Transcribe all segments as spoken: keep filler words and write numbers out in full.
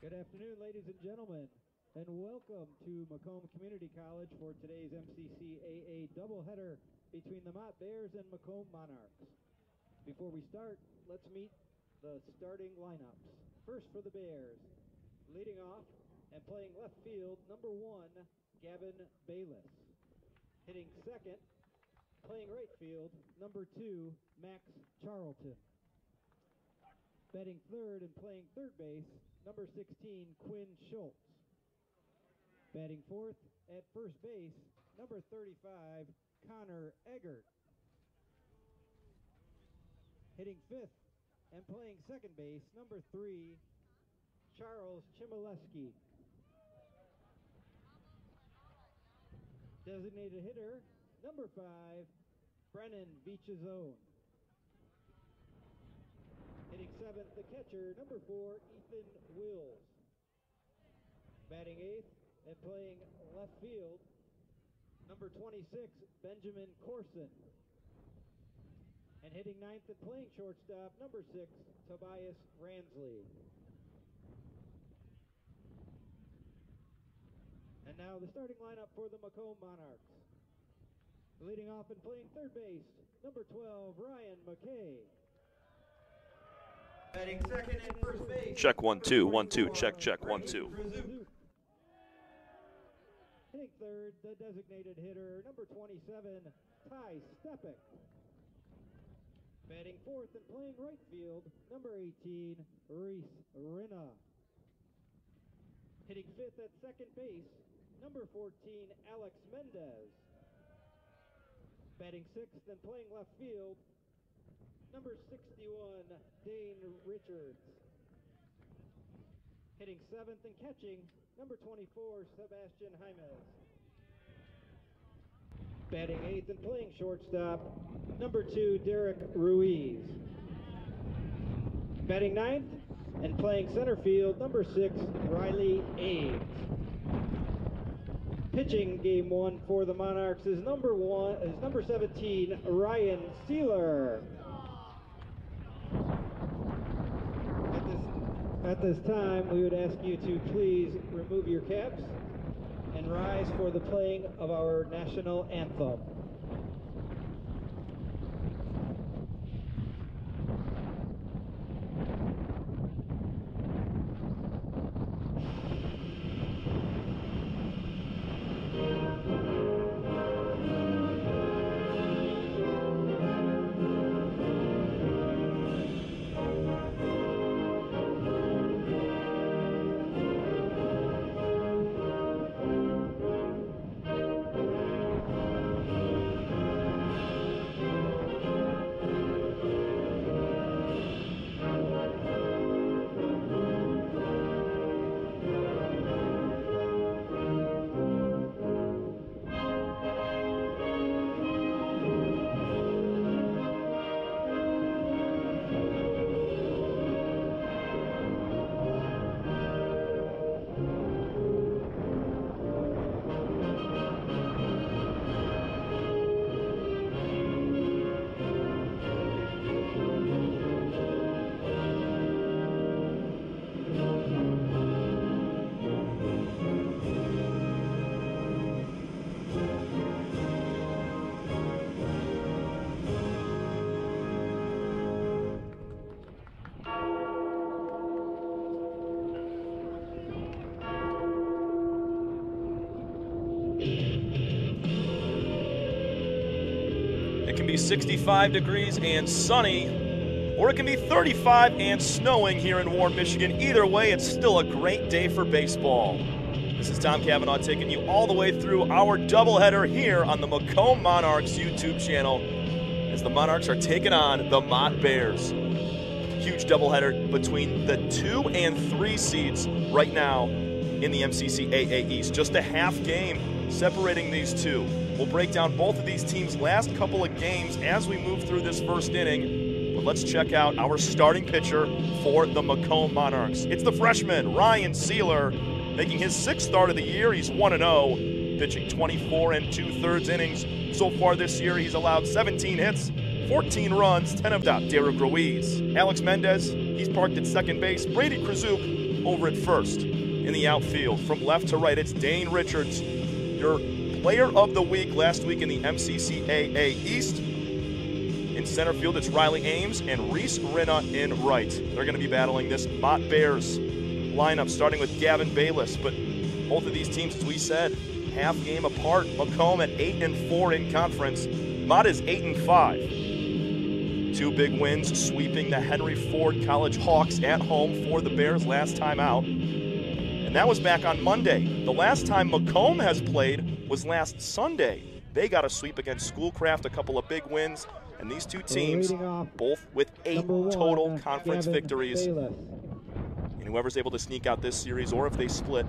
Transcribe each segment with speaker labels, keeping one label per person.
Speaker 1: Good afternoon, ladies and gentlemen, and welcome to Macomb Community College for today's M C C A A doubleheader between the Mott Bears and Macomb Monarchs. Before we start, let's meet the starting lineups. First for the Bears, leading off and playing left field, number one, Gavin Bayless. Hitting second, playing right field, number two, Max Charlton. Batting third and playing third base, number sixteen, Quinn Schultz. Batting fourth at first base, number thirty-five, Connor Eggert. Hitting fifth and playing second base, number three, Charles Chmielewski. Designated hitter, number five, Brennan Beachazone. Hitting seventh, the catcher, number four, Ethan Wills. Batting eighth and playing left field, number twenty-six, Benjamin Corson. And hitting ninth and playing shortstop, number six, Tobias Ransley. And now the starting lineup for the Macomb Monarchs. Leading off and playing third base, number twelve, Ryan McKay. Batting second and first base.
Speaker 2: Check one, two, one, two, check, check, one, two.
Speaker 1: Hitting third, the designated hitter, number twenty-seven, Ty Stepek. Batting fourth and playing right field, number eighteen, Reese Rinna. Hitting fifth at second base, number fourteen, Alex Mendez. Batting sixth and playing left field, number sixty-one, Dane Richards. Hitting seventh and catching, number twenty-four, Sebastian Jaimez. Batting eighth and playing shortstop, number two, Derek Ruiz. Batting ninth and playing center field, number six, Riley Ames. Pitching game one for the Monarchs is number one is number seventeen, Ryan Sealer. At this, at this time, we would ask you to please remove your caps and rise for the playing of our national anthem.
Speaker 2: It can be sixty-five degrees and sunny, or it can be thirty-five and snowing here in warm Michigan. Either way, it's still a great day for baseball. This is Tom Cavanaugh taking you all the way through our doubleheader here on the Macomb Monarchs YouTube channel as the Monarchs are taking on the Mott Bears. Huge doubleheader between the two and three seeds right now in the M C C A A East. Just a half game separating these two. We'll break down both of these teams' last couple of games as we move through this first inning. But let's check out our starting pitcher for the Macomb Monarchs. It's the freshman, Ryan Sealer, making his sixth start of the year. He's one and oh, pitching twenty-four and two-thirds innings. So far this year, he's allowed seventeen hits, fourteen runs, ten of that. Derek Ruiz. Alex Mendez, he's parked at second base. Brady Krzyzuk over at first. In the outfield, from left to right, it's Dane Richards, your player of the week last week in the M C C A A East. In center field, it's Riley Ames and Reese Rinna in right. They're going to be battling this Mott Bears lineup, starting with Gavin Bayless. But both of these teams, as we said, half game apart. Macomb at eight and four in conference. Mott is eight and five. Two big wins, sweeping the Henry Ford College Hawks at home for the Bears last time out. And that was back on Monday. The last time Macomb has played was last Sunday. They got a sweep against Schoolcraft, a couple of big wins. And these two teams, both with eight total conference victories. And whoever's able to sneak out this series, or if they split,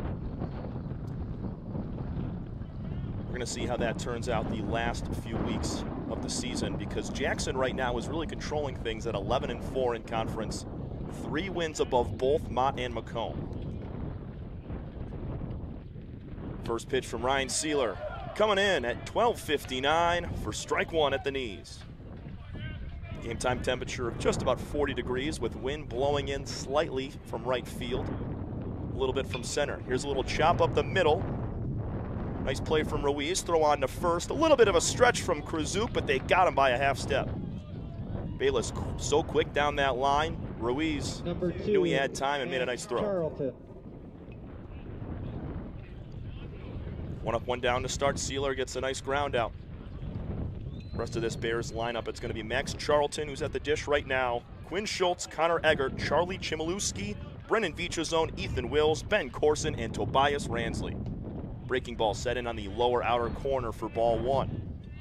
Speaker 2: we're going to see how that turns out the last few weeks of the season, because Jackson right now is really controlling things at eleven and four in conference. Three wins above both Mott and Macomb. First pitch from Ryan Sealer, coming in at twelve fifty-nine for strike one at the knees. Game time temperature of just about forty degrees with wind blowing in slightly from right field. A little bit from center. Here's a little chop up the middle. Nice play from Ruiz. Throw on to first. A little bit of a stretch from Kruzuk, but they got him by a half step. Bayless so quick down that line. Ruiz
Speaker 1: Number two,
Speaker 2: knew he had time and made a nice throw.
Speaker 1: Charlton.
Speaker 2: One up, one down to start. Sealer gets a nice ground out. Rest of this Bears lineup, it's going to be Max Charlton, who's at the dish right now, Quinn Schultz, Connor Eggert, Charlie Chmielewski, Brennan Vichazone, Ethan Wills, Ben Corson, and Tobias Ransley. Breaking ball set in on the lower outer corner for ball one.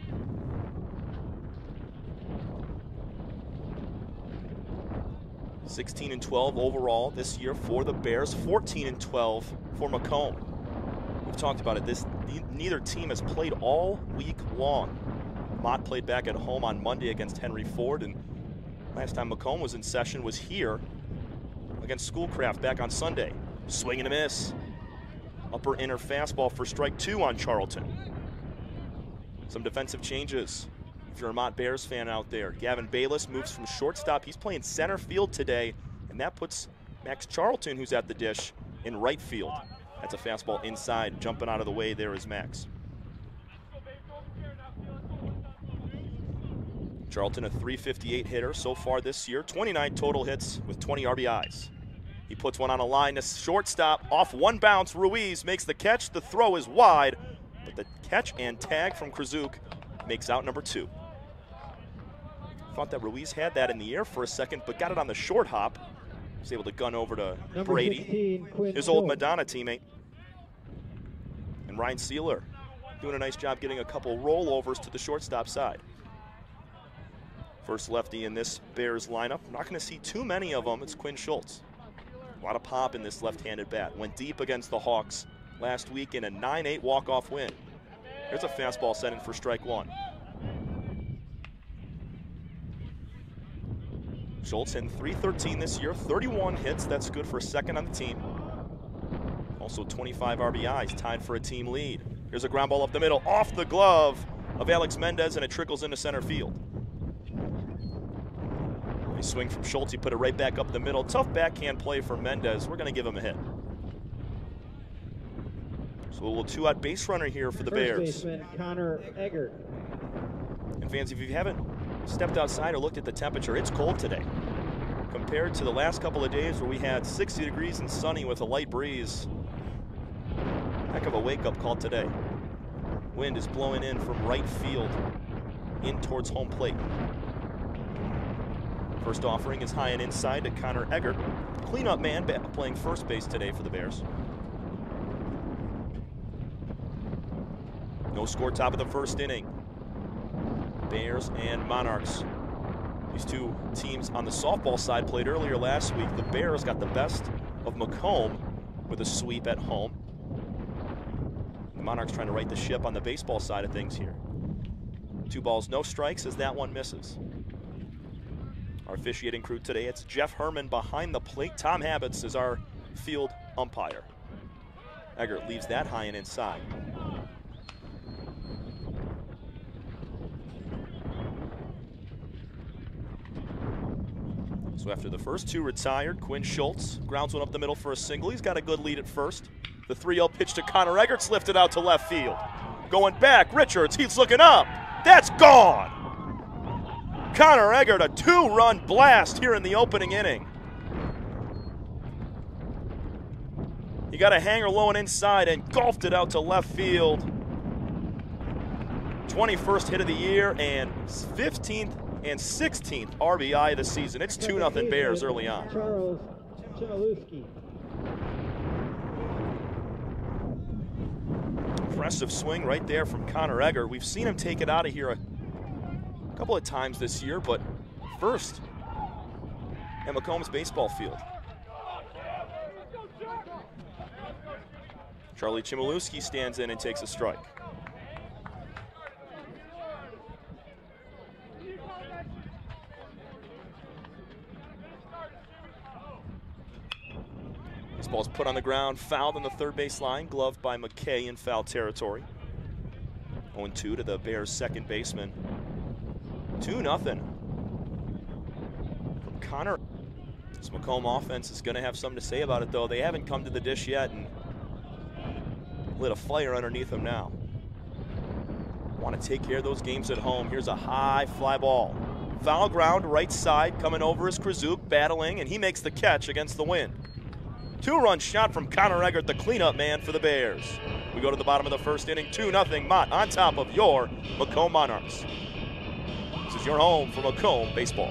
Speaker 2: sixteen and twelve overall this year for the Bears, fourteen and twelve for Macomb. We've talked about it. This neither team has played all week long. Mott played back at home on Monday against Henry Ford, and last time Macomb was in session was here against Schoolcraft back on Sunday. Swing and a miss. Upper inner fastball for strike two on Charlton. Some defensive changes if you're a Mott Bears fan out there. Gavin Bayless moves from shortstop. He's playing center field today, and that puts Max Charlton, who's at the dish, in right field. That's a fastball inside. Jumping out of the way there is Max. Charlton, a three fifty-eight hitter so far this year, twenty-nine total hits with twenty R B Is. He puts one on a line to shortstop, off one bounce. Ruiz makes the catch. The throw is wide, but the catch and tag from Kruzuk makes out number two. Thought that Ruiz had that in the air for a second, but got it on the short hop. Was able to gun over to
Speaker 1: Number
Speaker 2: Brady,
Speaker 1: sixteen,
Speaker 2: his old Madonna teammate. And Ryan Sealer doing a nice job getting a couple rollovers to the shortstop side. First lefty in this Bears lineup. We're not going to see too many of them. It's Quinn Schultz. A lot of pop in this left-handed bat. Went deep against the Hawks last week in a nine eight walk-off win. Here's a fastball set in for strike one. Schultz hitting three thirteen this year, thirty-one hits. That's good for a second on the team. Also twenty-five R B Is, tied for a team lead. Here's a ground ball up the middle, off the glove of Alex Mendez, and it trickles into center field. Nice swing from Schultz. He put it right back up the middle. Tough backhand play for Mendez. We're going to give him a hit. So a little two-out base runner here for the
Speaker 1: First
Speaker 2: Bears.
Speaker 1: Baseman Connor Eggert.
Speaker 2: And fans, if you haven't stepped outside or looked at the temperature, it's cold today. Compared to the last couple of days where we had sixty degrees and sunny with a light breeze. Heck of a wake-up call today. Wind is blowing in from right field in towards home plate. First offering is high and inside to Connor Eggert. Cleanup man playing first base today for the Bears. No score, top of the first inning. Bears and Monarchs. These two teams on the softball side played earlier last week. The Bears got the best of Macomb with a sweep at home. The Monarchs trying to right the ship on the baseball side of things here. Two balls, no strikes as that one misses. Our officiating crew today, it's Jeff Herman behind the plate. Tom Habits is our field umpire. Eggert leaves that high and inside. So after the first two retired, Quinn Schultz grounds one up the middle for a single. He's got a good lead at first. The three oh pitch to Connor Eggert's lifted out to left field. Going back, Richards, he's looking up. That's gone! Connor Eggert, a two-run blast here in the opening inning. He got a hanger low and inside and golfed it out to left field. twenty-first hit of the year and fifteenth and sixteenth R B I of the season. It's two nothing Bears early on.
Speaker 1: Charles Chmielewski.
Speaker 2: Impressive swing right there from Connor Eggert. We've seen him take it out of here a couple of times this year, but first at Macomb's baseball field. Charlie Chmielewski stands in and takes a strike. This ball's put on the ground, fouled on the third base line, gloved by McKay in foul territory. oh two to the Bears' second baseman. two nothing from Connor. This Macomb offense is going to have something to say about it, though. They haven't come to the dish yet and lit a fire underneath them now. Want to take care of those games at home. Here's a high fly ball. Foul ground, right side, coming over is Krzyzuk, battling, and he makes the catch against the wind. Two-run shot from Connor Eggert, the cleanup man for the Bears. We go to the bottom of the first inning, two nothing Mott on top of your Macomb Monarchs. This is your home for Macomb baseball.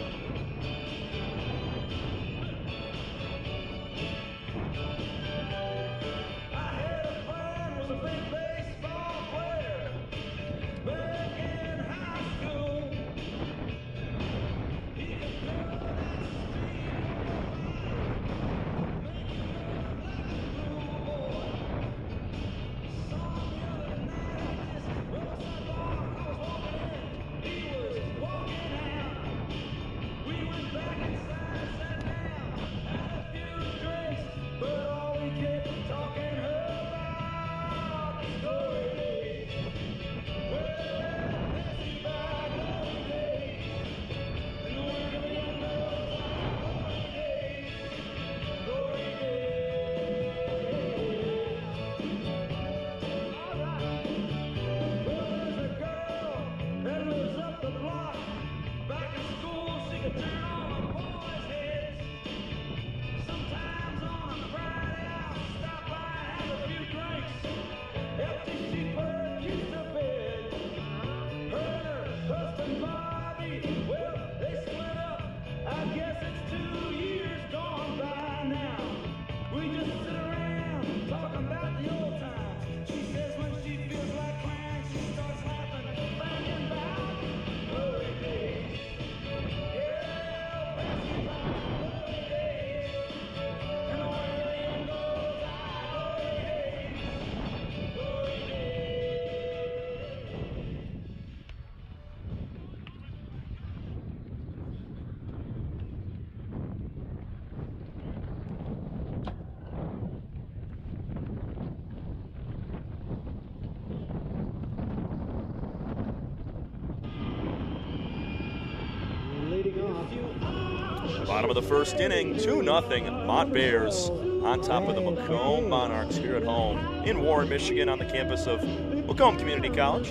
Speaker 2: Bottom of the first inning, two nothing Mott Bears on top of the Macomb Monarchs here at home in Warren, Michigan on the campus of Macomb Community College.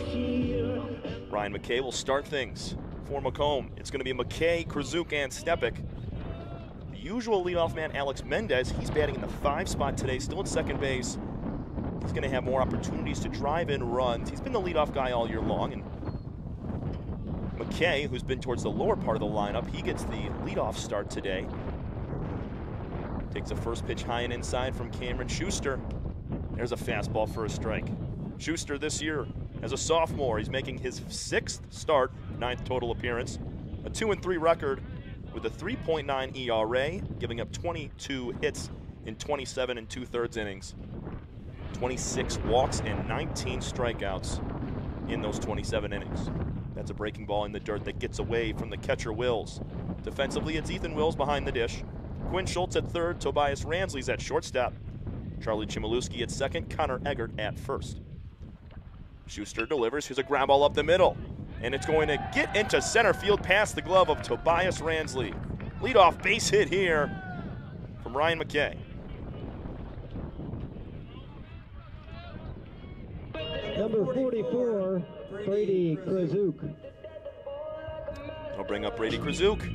Speaker 2: Ryan McKay will start things for Macomb. It's going to be McKay, Krzyzuk, and Stepik. The usual leadoff man, Alex Mendez, he's batting in the five spot today, still at second base. He's going to have more opportunities to drive in runs. He's been the leadoff guy all year long, and McKay, who's been towards the lower part of the lineup, he gets the leadoff start today. Takes a first pitch high and inside from Cameron Schuster. There's a fastball for a strike. Schuster this year, as a sophomore, he's making his sixth start, ninth total appearance. A two and three record with a three point nine E R A, giving up twenty-two hits in twenty-seven and two-thirds innings. twenty-six walks and nineteen strikeouts in those twenty-seven innings. That's a breaking ball in the dirt that gets away from the catcher Wills. Defensively, it's Ethan Wills behind the dish. Quinn Schultz at third, Tobias Ransley's at shortstop. Charlie Chmielewski at second, Connor Eggert at first. Schuster delivers, here's a ground ball up the middle. And it's going to get into center field past the glove of Tobias Ransley. Leadoff base hit here from Ryan McKay.
Speaker 1: Number forty-four, Brady Krzyzuk.
Speaker 2: I'll bring up Brady Krzyzuk.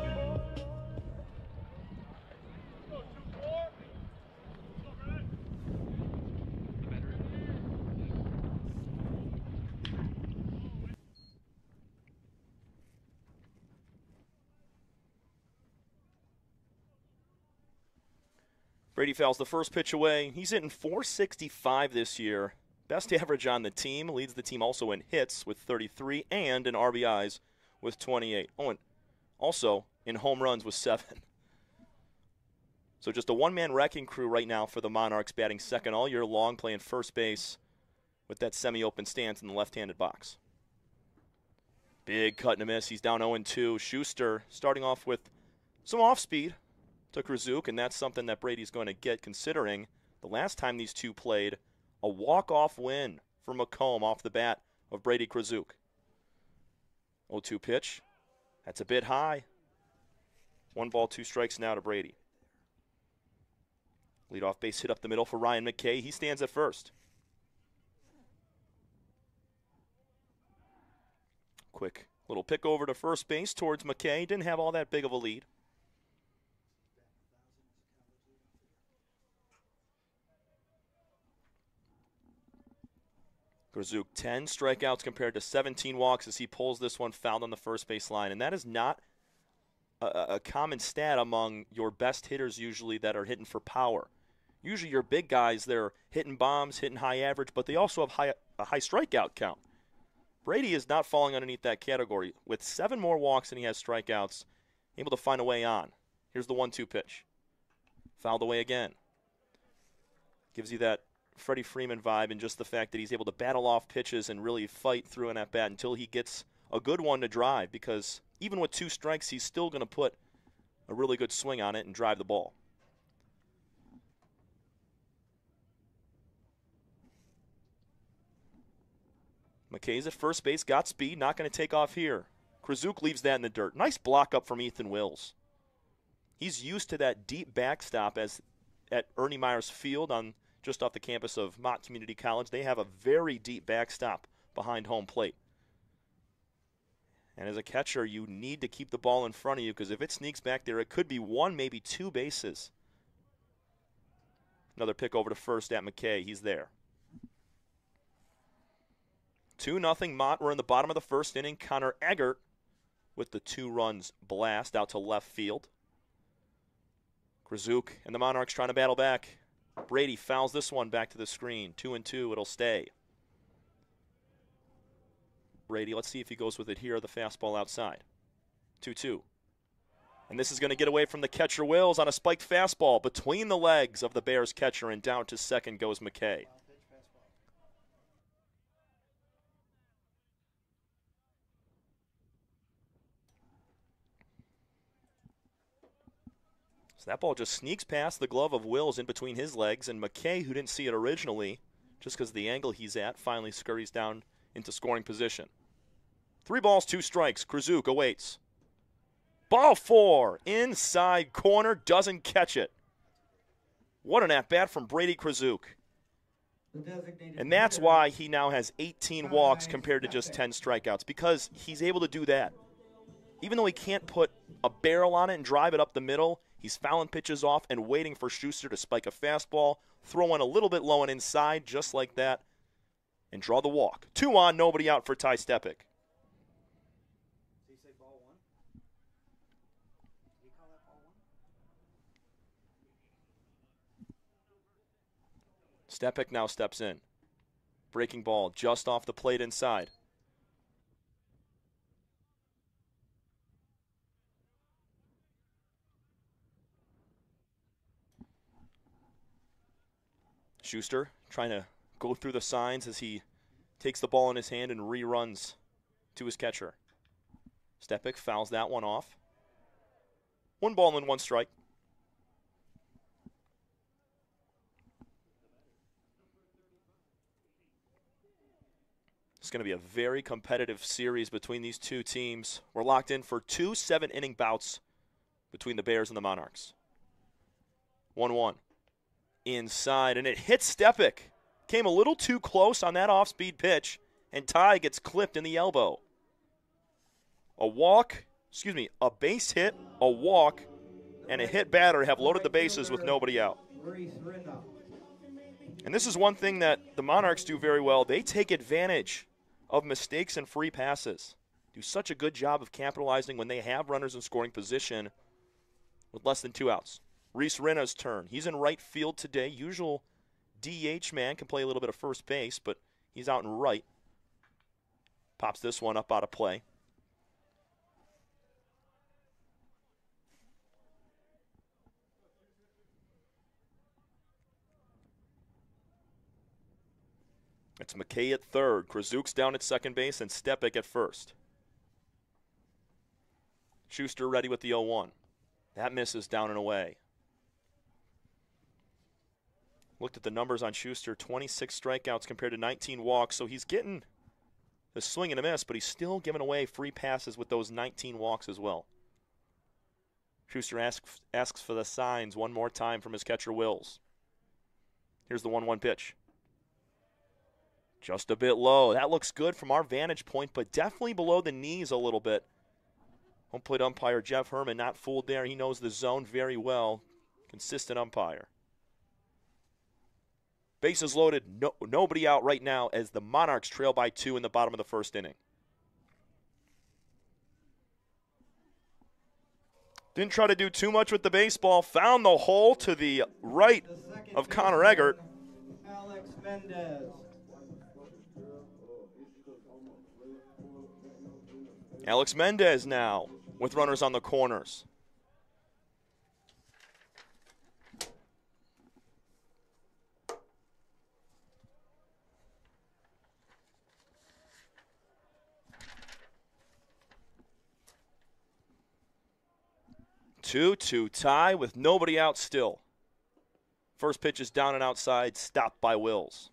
Speaker 2: Brady fouls the first pitch away. He's hitting four sixty-five this year. Best average on the team. Leads the team also in hits with thirty-three and in R B Is with twenty-eight. Oh, and also in home runs with seven. So just a one-man wrecking crew right now for the Monarchs, batting second all year long, playing first base with that semi-open stance in the left-handed box. Big cut and a miss. He's down oh and two. Schuster starting off with some off-speed to Krzyzuk, and that's something that Brady's going to get, considering the last time these two played, a walk-off win for Macomb off the bat of Brady Krzyzuk. oh two pitch. That's a bit high. One ball, two strikes now to Brady. Leadoff base hit up the middle for Ryan McKay. He stands at first. Quick little pick over to first base towards McKay. Didn't have all that big of a lead. Krzyzuk, ten strikeouts compared to seventeen walks as he pulls this one fouled on the first base line. And that is not a, a common stat among your best hitters usually that are hitting for power. Usually your big guys, they're hitting bombs, hitting high average, but they also have high, a high strikeout count. Brady is not falling underneath that category. With seven more walks than he has strikeouts, able to find a way on. Here's the one two pitch. Fouled away again. Gives you that Freddie Freeman vibe, and just the fact that he's able to battle off pitches and really fight through an at-bat until he gets a good one to drive, because even with two strikes, he's still going to put a really good swing on it and drive the ball. McKay's at first base, got speed, not going to take off here. Krzyzuk leaves that in the dirt. Nice block up from Ethan Wills. He's used to that deep backstop as at Ernie Myers Field on just off the campus of Mott Community College. They have a very deep backstop behind home plate. And as a catcher, you need to keep the ball in front of you, because if it sneaks back there, it could be one, maybe two bases. Another pick over to first at McKay. He's there. two nothing Mott. We're in the bottom of the first inning. Connor Eggert with the two runs blast out to left field. Krzyzuk and the Monarchs trying to battle back. Brady fouls this one back to the screen. Two and two, it'll stay. Brady, let's see if he goes with it here. The fastball outside. two two. And this is going to get away from the catcher Wills on a spiked fastball between the legs of the Bears catcher, and down to second goes McKay. So that ball just sneaks past the glove of Wills in between his legs, and McKay, who didn't see it originally, just because of the angle he's at, finally scurries down into scoring position. Three balls, two strikes. Krzyzuk awaits. Ball four, inside corner, doesn't catch it. What an at-bat from Brady Krzyzuk. And that's why he now has eighteen walks compared to just ten strikeouts, because he's able to do that. Even though he can't put a barrel on it and drive it up the middle, he's fouling pitches off and waiting for Schuster to spike a fastball, throw in a little bit low and inside, just like that, and draw the walk. Two on, nobody out for Ty Stepik.
Speaker 3: Did he say ball one? Did he call that ball one?
Speaker 2: Stepik now steps in. Breaking ball just off the plate inside. Schuster trying to go through the signs as he takes the ball in his hand and reruns to his catcher. Stepik fouls that one off. One ball and one strike. It's going to be a very competitive series between these two teams. We're locked in for two seven-inning bouts between the Bears and the Monarchs. one one. Inside, and it hits Stepic. Came a little too close on that off-speed pitch, and Ty gets clipped in the elbow. A walk, excuse me, a base hit, a walk, and a hit batter have loaded the bases with nobody out. And this is one thing that the Monarchs do very well. They take advantage of mistakes and free passes. Do such a good job of capitalizing when they have runners in scoring position with less than two outs. Reese Rinna's turn. He's in right field today. Usual D H man, can play a little bit of first base, but he's out in right. Pops this one up out of play. It's McKay at third. Krasuk's down at second base, and Stepic at first. Schuster ready with the oh one. That misses down and away. Looked at the numbers on Schuster, twenty-six strikeouts compared to nineteen walks, so he's getting the swing and a miss, but he's still giving away free passes with those nineteen walks as well. Schuster asks, asks for the signs one more time from his catcher, Wills. Here's the one one pitch. Just a bit low. That looks good from our vantage point, but definitely below the knees a little bit. Home plate umpire Jeff Herman not fooled there. He knows the zone very well. Consistent umpire. Bases loaded, no, nobody out right now as the Monarchs trail by two in the bottom of the first inning. Didn't try to do too much with the baseball. Found the hole to the right of Connor Eggert.
Speaker 1: Alex Mendez.
Speaker 2: Alex Mendez now with runners on the corners. two two tie with nobody out still. First pitch is down and outside, stopped by Wills.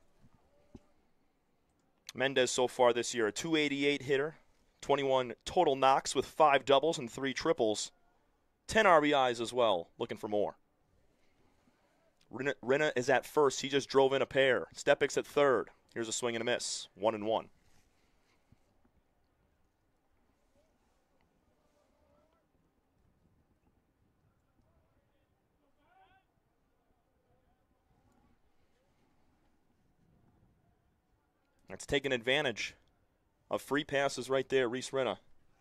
Speaker 2: Mendez so far this year, a two eighty-eight hitter, twenty-one total knocks with five doubles and three triples, ten R B Is as well, looking for more. Rinna, Rinna is at first. He just drove in a pair. Stepic's at third. Here's a swing and a miss, one and one. That's taking advantage of free passes right there, Reese Rinna.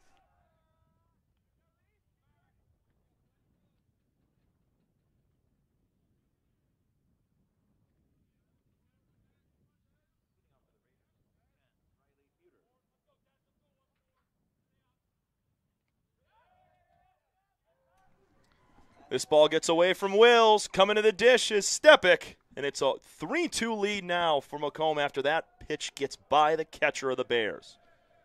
Speaker 2: This ball gets away from Wills. Coming to the dish is Stepic. And it's a three two lead now for Macomb after that pitch gets by the catcher of the Bears.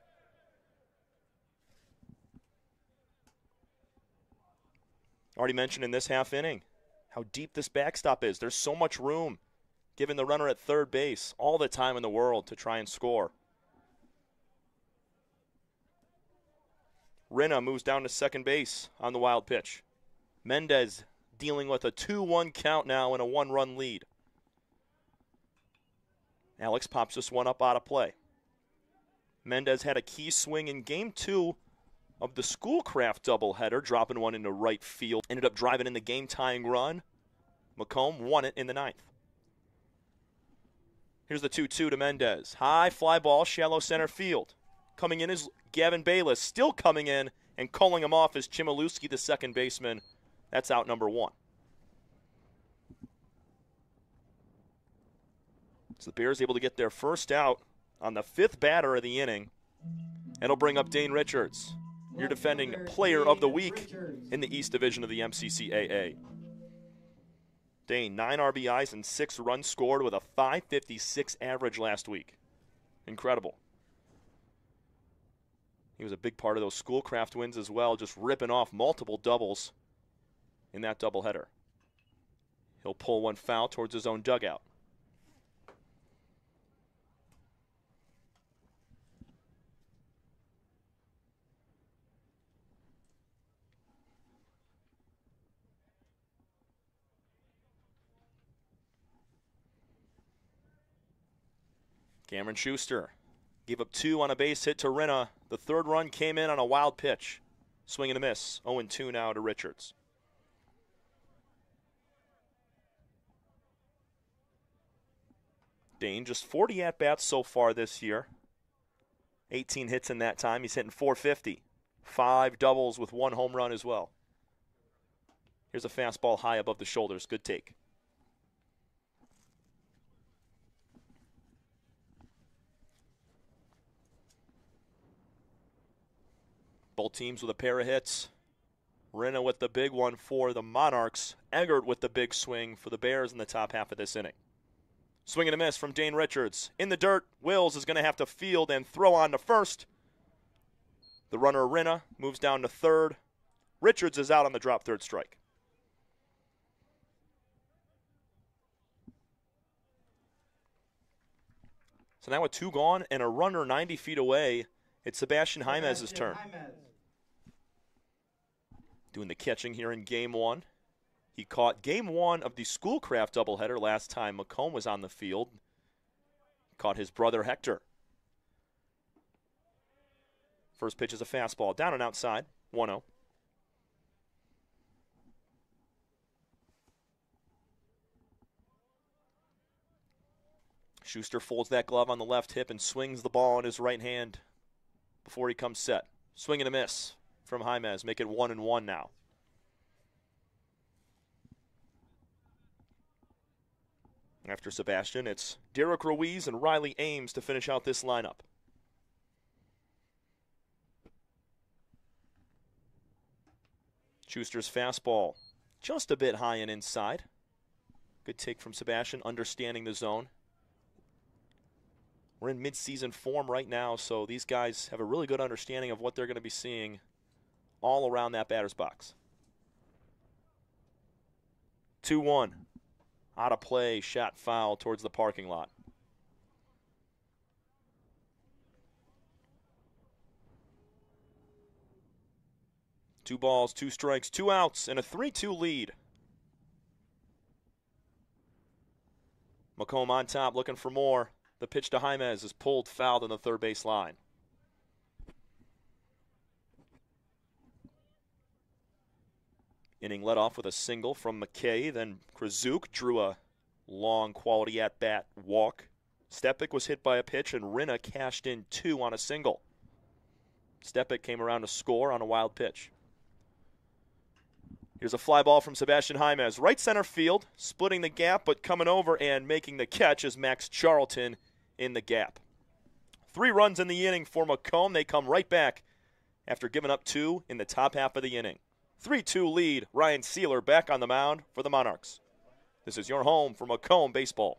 Speaker 2: Already mentioned in this half inning how deep this backstop is. There's so much room, giving the runner at third base all the time in the world to try and score. Rinna moves down to second base on the wild pitch. Mendez dealing with a two one count now and a one-run lead. Alex pops this one up out of play. Mendez had a key swing in game two of the Schoolcraft doubleheader, dropping one into right field. Ended up driving in the game-tying run. Macomb won it in the ninth. Here's the two two to Mendez. High fly ball, shallow center field. Coming in is Gavin Bayless. Still coming in and calling him off is Chmielewski, the second baseman. That's out number one. So the Bears able to get their first out on the fifth batter of the inning. It'll bring up Dane Richards, your defending player of the week in the East Division of the M C C A A. Dane, nine R B Is and six runs scored with a five fifty-six average last week. Incredible. He was a big part of those Schoolcraft wins as well, just ripping off multiple doubles in that doubleheader. He'll pull one foul towards his own dugout. Cameron Schuster gave up two on a base hit to Rinna. The third run came in on a wild pitch. Swing and a miss. oh and two now to Richards. Dane, just forty at-bats so far this year. eighteen hits in that time. He's hitting four fifty. Five doubles with one home run as well. Here's a fastball high above the shoulders. Good take. Both teams with a pair of hits. Rinna with the big one for the Monarchs. Eggert with the big swing for the Bears in the top half of this inning. Swing and a miss from Dane Richards. In the dirt, Wills is going to have to field and throw on to first. The runner, Rinna, moves down to third. Richards is out on the drop third strike. So now with two gone and a runner ninety feet away, it's Sebastian Jaimez's turn. Doing the catching here in game one. He caught game one of the Schoolcraft doubleheader last time Macomb was on the field. Caught his brother Hector. First pitch is a fastball. Down and outside. one oh. Schuster folds that glove on the left hip and swings the ball in his right hand before he comes set. Swing and a miss from Jaimez. Make it one and one now. After Sebastian, it's Derek Ruiz and Riley Ames to finish out this lineup. Schuster's fastball just a bit high and inside. Good take from Sebastian, understanding the zone. We're in mid-season form right now, so these guys have a really good understanding of what they're going to be seeing all around that batter's box. two one. Out of play, shot foul towards the parking lot. Two balls, two strikes, two outs, and a three two lead. Macomb on top, looking for more. The pitch to Jaimez is pulled fouled on the third base line. Inning led off with a single from McKay. Then Krasuk drew a long quality at-bat walk. Stepik was hit by a pitch, and Rinna cashed in two on a single. Stepik came around to score on a wild pitch. Here's a fly ball from Sebastian Jaimez. Right center field, splitting the gap, but coming over and making the catch is Max Charlton in the gap. Three runs in the inning for Macomb. They come right back after giving up two in the top half of the inning. three two lead. Ryan Sealer back on the mound for the Monarchs. This is your home for Macomb baseball.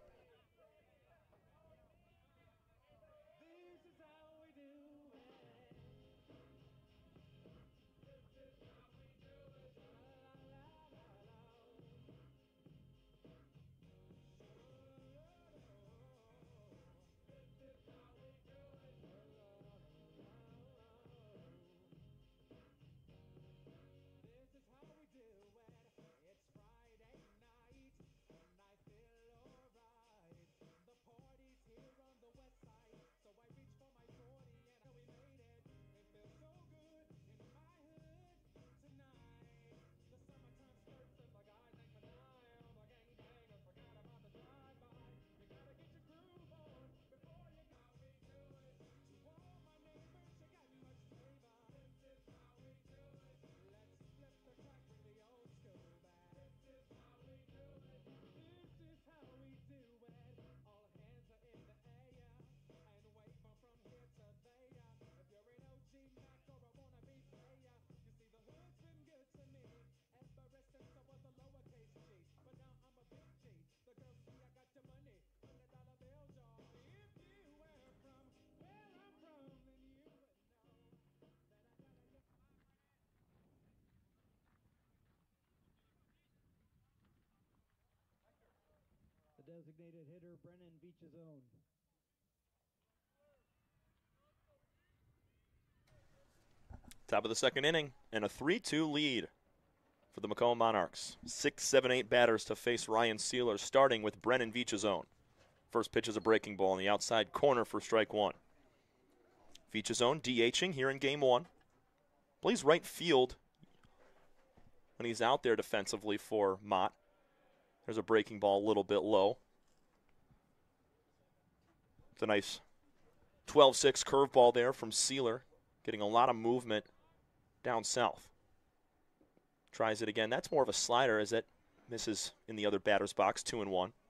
Speaker 1: The designated hitter, Brennan Beach's-own.
Speaker 2: Top of the second inning, and a three two lead for the Macomb Monarchs. Six, seven, eight batters to face Ryan Sealer, starting with Brennan Beach's-own. First pitch is a breaking ball in the outside corner for strike one. Feature zone DHing here in game one. Plays right field when he's out there defensively for Mott. There's a breaking ball a little bit low. It's a nice twelve six curveball there from Sealer, getting a lot of movement down south. Tries it again. That's more of a slider as it misses in the other batter's box, two and one.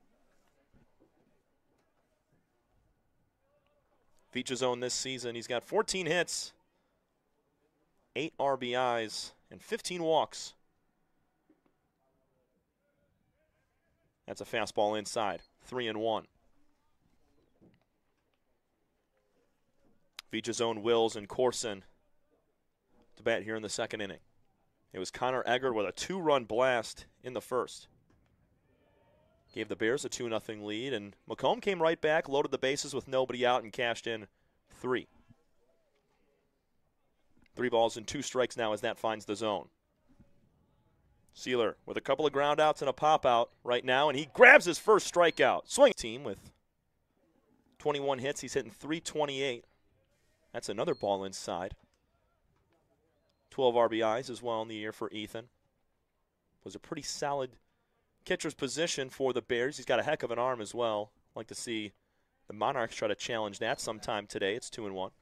Speaker 2: Feature zone this season, he's got fourteen hits, eight R B Is, and fifteen walks. That's a fastball inside, three and one. Feature zone Wills and Corson to bat here in the second inning. It was Connor Eggert with a two-run blast in the first. Gave the Bears a two nothing lead, and Macomb came right back, loaded the bases with nobody out, and cashed in three. Three balls and two strikes now as that finds the zone. Sealer with a couple of ground outs and a pop-out right now, and he grabs his first strikeout. Swing team with twenty-one hits. He's hitting three twenty-eight. That's another ball inside. twelve R B Is as well in the year for Ethan. Was a pretty solid catcher's position for the Bears. He's got a heck of an arm as well. Like to see the Monarchs try to challenge that sometime today. It's two and one.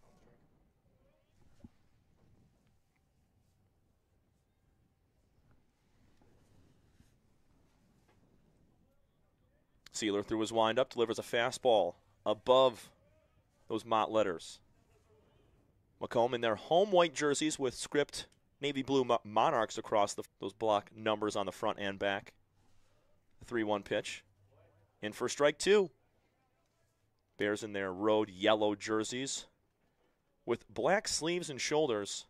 Speaker 2: Sealer through his windup, delivers a fastball above those Mott letters. Macomb in their home white jerseys with script navy blue Monarchs across the, those block numbers on the front and back. three one pitch. In for strike two. Bears in their road yellow jerseys with black sleeves and shoulders.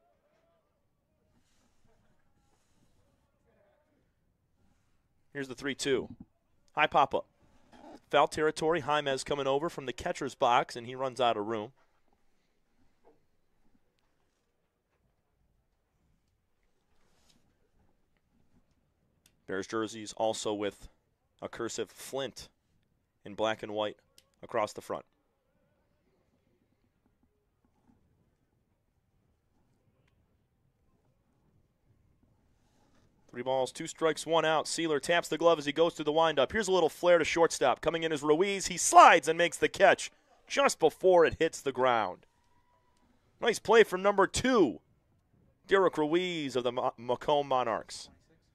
Speaker 2: Here's the three two. High pop-up. Foul territory. Jaimez coming over from the catcher's box, and he runs out of room. Bears jerseys also with a cursive Flint in black and white across the front. Three balls, two strikes, one out. Sealer taps the glove as he goes through the windup. Here's a little flare to shortstop. Coming in is Ruiz. He slides and makes the catch just before it hits the ground. Nice play from number two, Derek Ruiz of the Macomb Monarchs.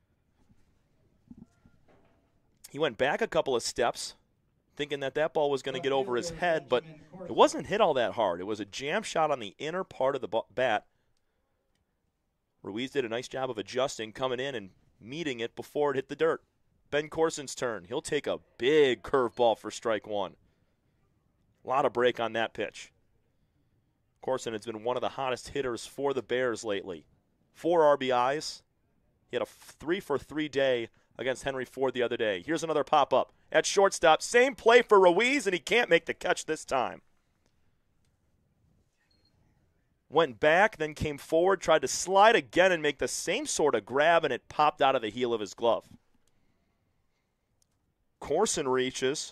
Speaker 2: He went back a couple of steps, thinking that that ball was going to get over his head, but it wasn't hit all that hard. It was a jam shot on the inner part of the bat. Ruiz did a nice job of adjusting, coming in and meeting it before it hit the dirt. Ben Corson's turn. He'll take a big curveball for strike one. A lot of break on that pitch. Corson has been one of the hottest hitters for the Bears lately. Four R B Is. He had a three for three day against Henry Ford the other day. Here's another pop-up at shortstop. Same play for Ruiz, and he can't make the catch this time. Went back, then came forward, tried to slide again and make the same sort of grab, and it popped out of the heel of his glove. Corson reaches.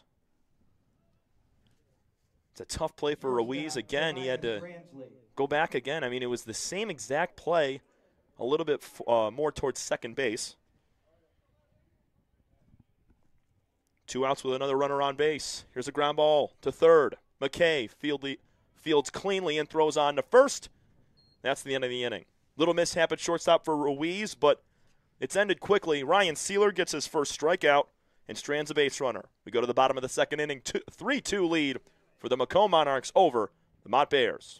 Speaker 2: It's a tough play for Ruiz. Again, he had to go back again. I mean, it was the same exact play, a little bit uh, more towards second base. Two outs with another runner on base. Here's a ground ball to third. McKay field fields cleanly and throws on to first. That's the end of the inning. Little mishap at shortstop for Ruiz, but it's ended quickly. Ryan Sealer gets his first strikeout and strands a base runner. We go to the bottom of the second inning, three two lead for the Macomb Monarchs over the Mott Bears.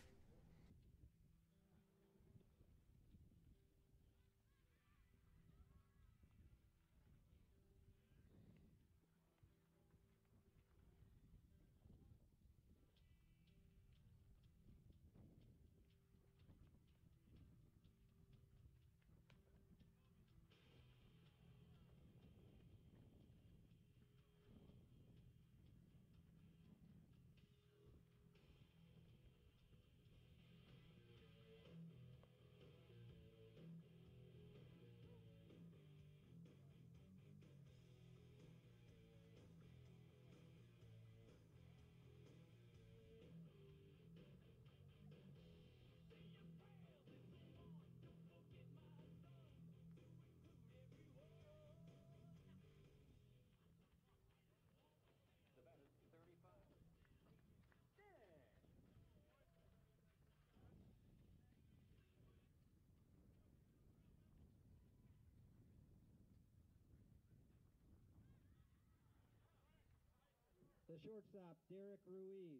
Speaker 1: the shortstop, Derek Ruiz.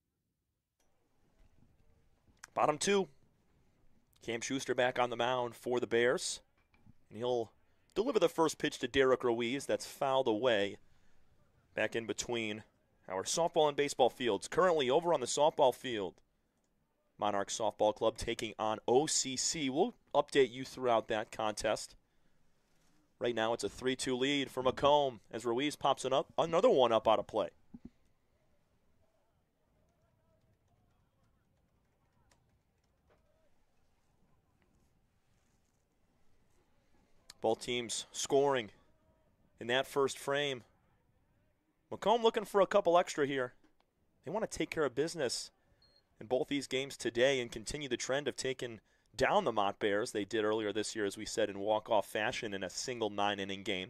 Speaker 2: Bottom two. Cam Schuster back on the mound for the Bears. And he'll deliver the first pitch to Derek Ruiz. That's fouled away back in between our softball and baseball fields. Currently over on the softball field, Monarch Softball Club taking on O C C. We'll update you throughout that contest. Right now it's a three two lead for Macomb as Ruiz pops it up, another one up out of play. Both teams scoring in that first frame. Macomb looking for a couple extra here. They want to take care of business in both these games today and continue the trend of taking down the Mott Bears. They did earlier this year, as we said, in walk-off fashion in a single nine-inning game.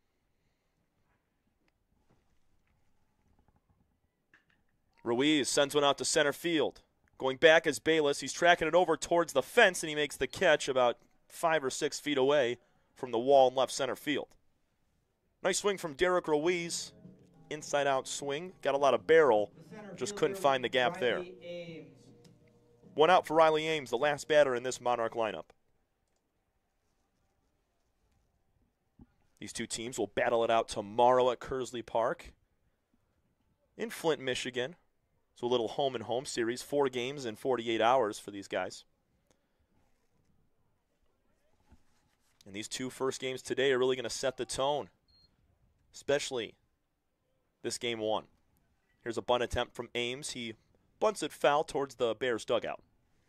Speaker 2: Ruiz sends one out to center field. Going back is Bayless. He's tracking it over towards the fence, and he makes the catch about five or six feet away from the wall in left center field. Nice swing from Derek Ruiz. Inside-out swing. Got a lot of barrel. Just couldn't find the gap there. One out for Riley Ames, the last batter in this Monarch lineup. These two teams will battle it out tomorrow at Kersley Park in Flint, Michigan. So a little home and home series, four games in forty-eight hours for these guys. And these two first games today are really going to set the tone, especially this game one. Here's a bunt attempt from Ames. He bunts it foul towards the Bears dugout.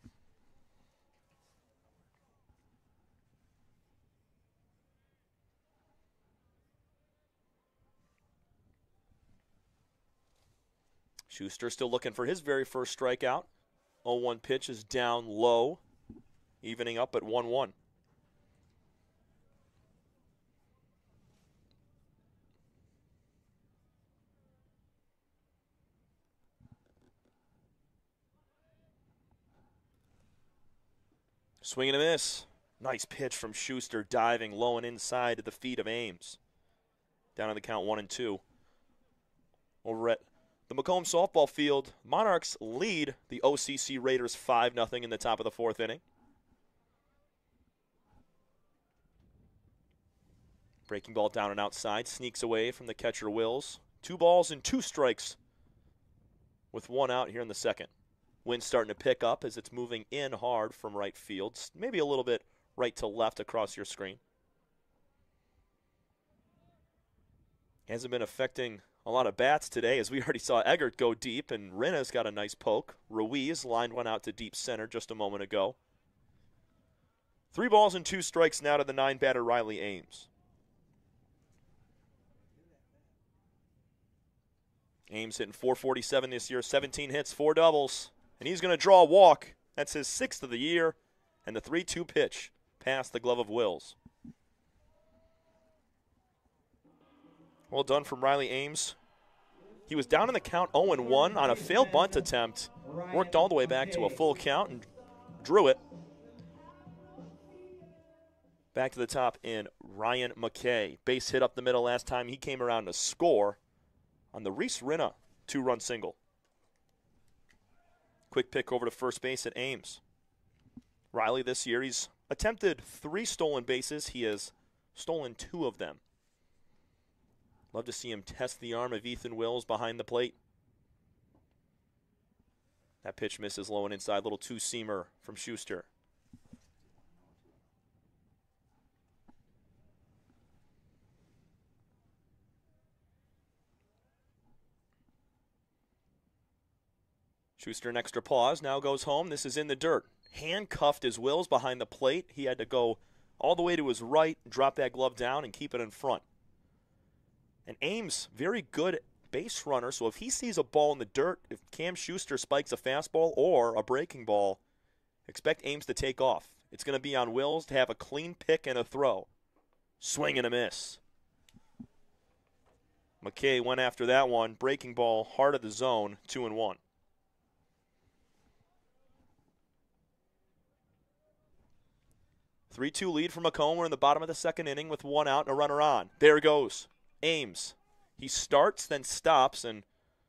Speaker 2: Schuster still looking for his very first strikeout. oh one pitch is down low, evening up at one one. Swing and a miss. Nice pitch from Schuster, diving low and inside to the feet of Ames. Down on the count, one and two. Over at the Macomb softball field, Monarchs lead the O C C Raiders five nothing in the top of the fourth inning. Breaking ball down and outside, sneaks away from the catcher Wills. Two balls and two strikes with one out here in the second. Wind's starting to pick up as it's moving in hard from right field, maybe a little bit right to left across your screen. Hasn't been affecting a lot of bats today, as we already saw Eggert go deep, and Rinna's got a nice poke. Ruiz lined one out to deep center just a moment ago. Three balls and two strikes now to the nine-batter Riley Ames. Ames hitting four forty-seven this year, seventeen hits, four doubles. And he's going to draw a walk. That's his sixth of the year. And the three two pitch past the glove of Wills. Well done from Riley Ames. He was down in the count oh and one on a failed bunt attempt. Worked all the way back to a full count and drew it. Back to the top in Ryan McKay. Base hit up the middle last time he came around to score on the Reese Rinna two-run single. Quick pick over to first base at Ames. Riley this year, he's attempted three stolen bases. He has stolen two of them. Love to see him test the arm of Ethan Wills behind the plate. That pitch misses low and inside. Little two-seamer from Schuster. Schuster an extra pause, now goes home. This is in the dirt. Handcuffed as Wills behind the plate. He had to go all the way to his right, drop that glove down, and keep it in front. And Ames, very good base runner, so if he sees a ball in the dirt, if Cam Schuster spikes a fastball or a breaking ball, expect Ames to take off. It's going to be on Wills to have a clean pick and a throw. Swing and a miss. McKay went after that one. Breaking ball, heart of the zone, two and one. three two lead for Macomb. We're in the bottom of the second inning with one out and a runner on. There goes Ames. He starts, then stops, and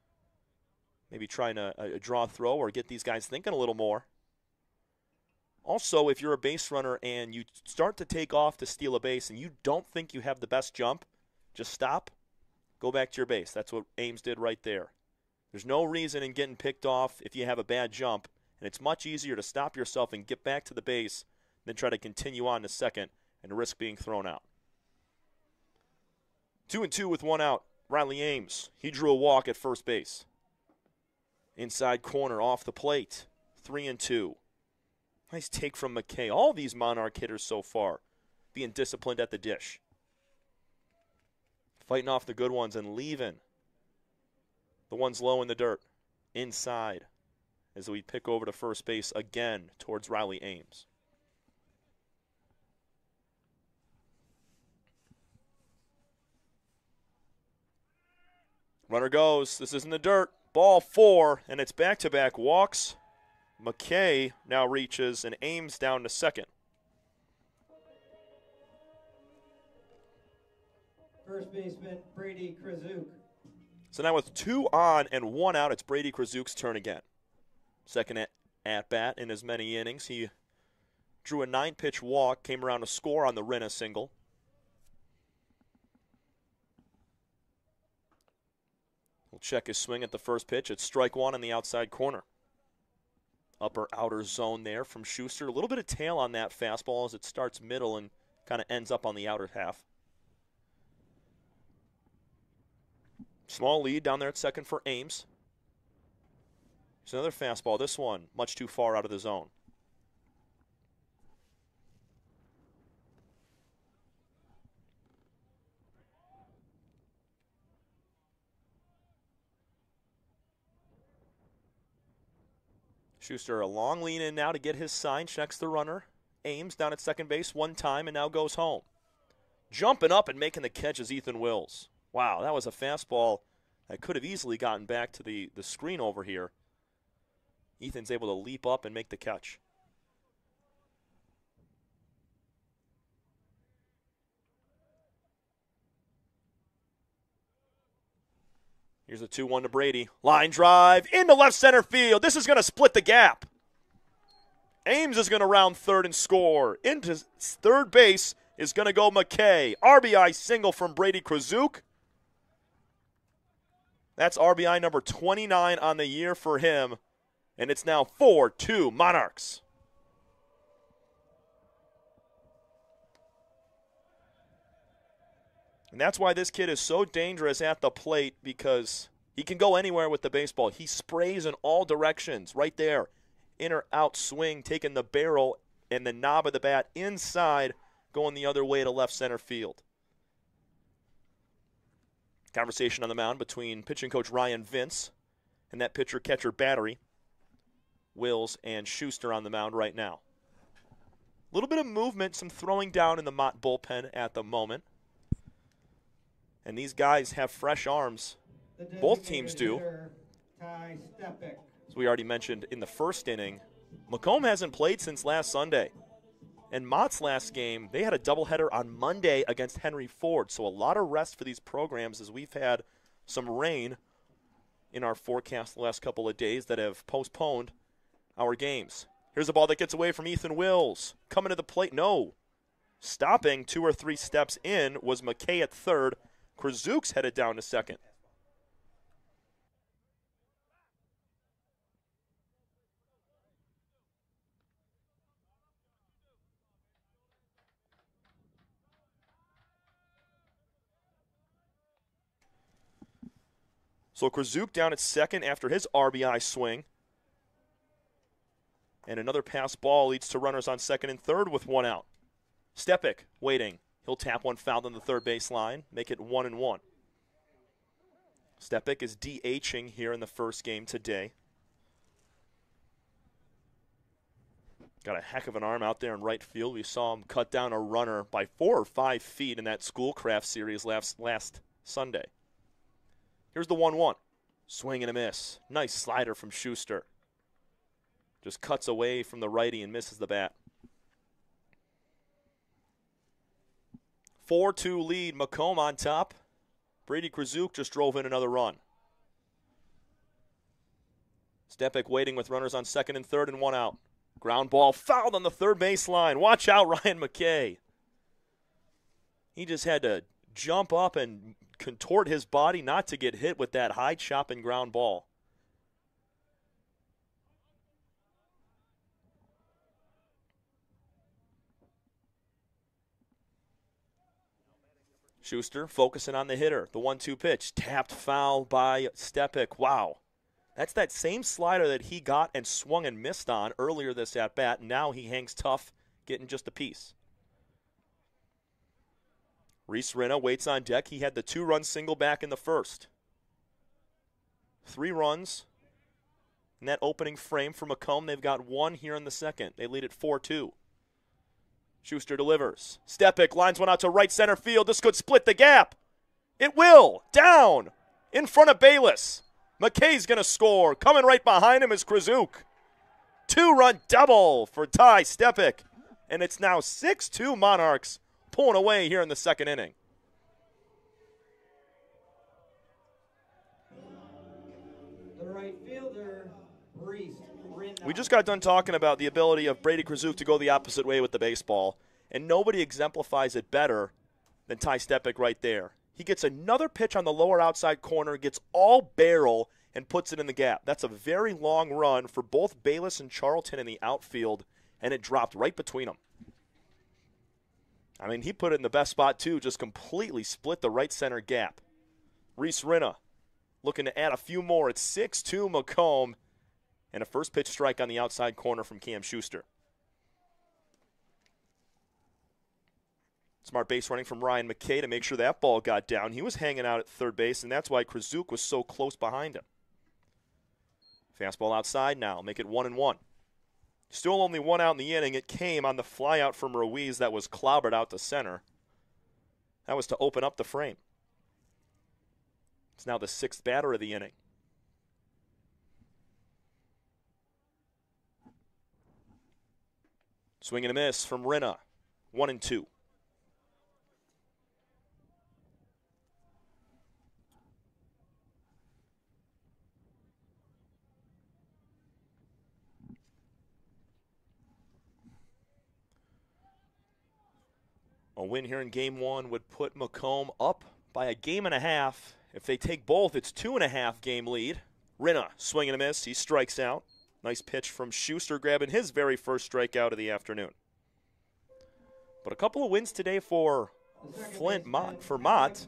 Speaker 2: maybe trying a, a draw throw or get these guys thinking a little more. Also, if you're a base runner and you start to take off to steal a base and you don't think you have the best jump, just stop, go back to your base. That's what Ames did right there. There's no reason in getting picked off if you have a bad jump, and it's much easier to stop yourself and get back to the base than try to continue on to second and risk being thrown out. Two and two with one out. Riley Ames, he drew a walk at first base. Inside corner off the plate. Three and two. Nice take from McKay. All these Monarch hitters so far being disciplined at the dish. Fighting off the good ones and leaving the ones low in the dirt. Inside as we pick over to first base again towards Riley Ames. Runner goes. This is in the dirt. Ball four, and it's back-to-back walks. McKay now reaches, and Ames down to second.
Speaker 1: First baseman, Brady Krasuk.
Speaker 2: So now with two on and one out, it's Brady Krasuk's turn again. Second at, at bat in as many innings. He drew a nine-pitch walk, came around to score on the Rinna single. We'll check his swing at the first pitch. It's strike one in the outside corner. Upper outer zone there from Schuster. A little bit of tail on that fastball as it starts middle and kind of ends up on the outer half. Small lead down there at second for Ames. There's another fastball. This one much too far out of the zone. Schuster a long lean in now to get his sign, checks the runner. Ames down at second base one time and now goes home. Jumping up and making the catch is Ethan Wills. Wow, that was a fastball that could have easily gotten back to the, the screen over here. Ethan's able to leap up and make the catch. Here's a two one to Brady. Line drive into left center field. This is going to split the gap. Ames is going to round third and score. Into third base is going to go McKay. R B I single from Brady Krasuk. That's R B I number twenty-nine on the year for him. And it's now four two Monarchs. And that's why this kid is so dangerous at the plate, because he can go anywhere with the baseball. He sprays in all directions right there. In or out swing, taking the barrel and the knob of the bat inside, going the other way to left center field. Conversation on the mound between pitching coach Ryan Vince and that pitcher-catcher battery. Wills and Schuster on the mound right now. A little bit of movement, some throwing down in the Mott bullpen at the moment. And these guys have fresh arms. Both teams do. As we already mentioned in the first inning, Macomb hasn't played since last Sunday. And Mott's last game, they had a doubleheader on Monday against Henry Ford. So a lot of rest for these programs as we've had some rain in our forecast the last couple of days that have postponed our games. Here's a ball that gets away from Ethan Wills. Coming to the plate, no. Stopping two or three steps in was McKay at third. Krasuk's headed down to second. So Krasuk down at second after his R B I swing. And another pass ball leads to runners on second and third with one out. Stepik waiting. He'll tap one fouled on the third base line, make it one and one. Stepik is DHing here in the first game today. Got a heck of an arm out there in right field. We saw him cut down a runner by four or five feet in that Schoolcraft series last, last Sunday. Here's the one one. Swing and a miss. Nice slider from Schuster. Just cuts away from the righty and misses the bat. four two lead, Macomb on top. Brady Krasuk just drove in another run. Stepik waiting with runners on second and third and one out. Ground ball fouled on the third baseline. Watch out, Ryan McKay. He just had to jump up and contort his body not to get hit with that high chopping ground ball. Schuster focusing on the hitter. The one two pitch. Tapped foul by Stepik. Wow. That's that same slider that he got and swung and missed on earlier this at-bat. Now he hangs tough, getting just a piece. Reese Rinna waits on deck. He had the two-run single back in the first. Three runs in that opening frame for Macomb. They've got one here in the second. They lead at four two. Schuster delivers. Stepik lines one out to right center field. This could split the gap. It will. Down in front of Bayless. McKay's going to score. Coming right behind him is Krzyuk. Two-run double for Ty Stepik. And it's now six two Monarchs pulling away here in the second inning.
Speaker 3: The right fielder, Reese Rinna.
Speaker 2: We just got done talking about the ability of Brady Krzyuk to go the opposite way with the baseball, and nobody exemplifies it better than Ty Stepik right there. He gets another pitch on the lower outside corner, gets all barrel, and puts it in the gap. That's a very long run for both Bayless and Charlton in the outfield, and it dropped right between them. I mean, he put it in the best spot, too, just completely split the right center gap. Reese Rinna looking to add a few more. It's six two Macomb, and a first pitch strike on the outside corner from Cam Schuster. Smart base running from Ryan McKay to make sure that ball got down. He was hanging out at third base, and that's why Krzyuk was so close behind him. Fastball outside now, make it one and one. Still only one out in the inning. It came on the flyout from Ruiz that was clobbered out to center. That was to open up the frame. It's now the sixth batter of the inning. Swing and a miss from Rinna. One and two. A win here in game one would put Macomb up by a game and a half. If they take both, it's two and a half game lead. Rinna, swing and a miss. He strikes out. Nice pitch from Schuster, grabbing his very first strikeout of the afternoon. But a couple of wins today for Flint, Mott, for Mott.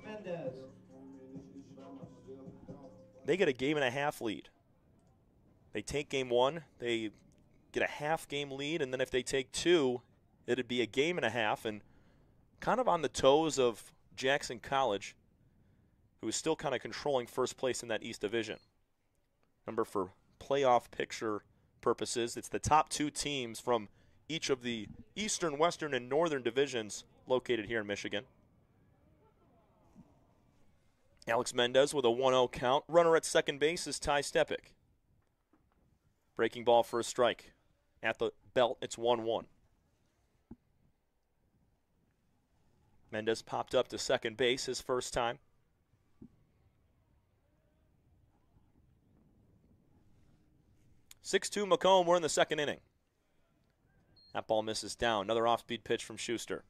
Speaker 2: They get a game and a half lead. They take game one, they get a half game lead, and then if they take two, it'd be a game and a half, and kind of on the toes of Jackson College, who is still kind of controlling first place in that East Division. Remember, for playoff picture purposes, it's the top two teams from each of the Eastern, Western, and Northern divisions located here in Michigan. Alex Mendez with a one oh count. Runner at second base is Ty Stepik. Breaking ball for a strike. At the belt, it's one one. Mendez popped up to second base his first time. six two Macomb, we're in the second inning. That ball misses down. Another off-speed pitch from Schuster.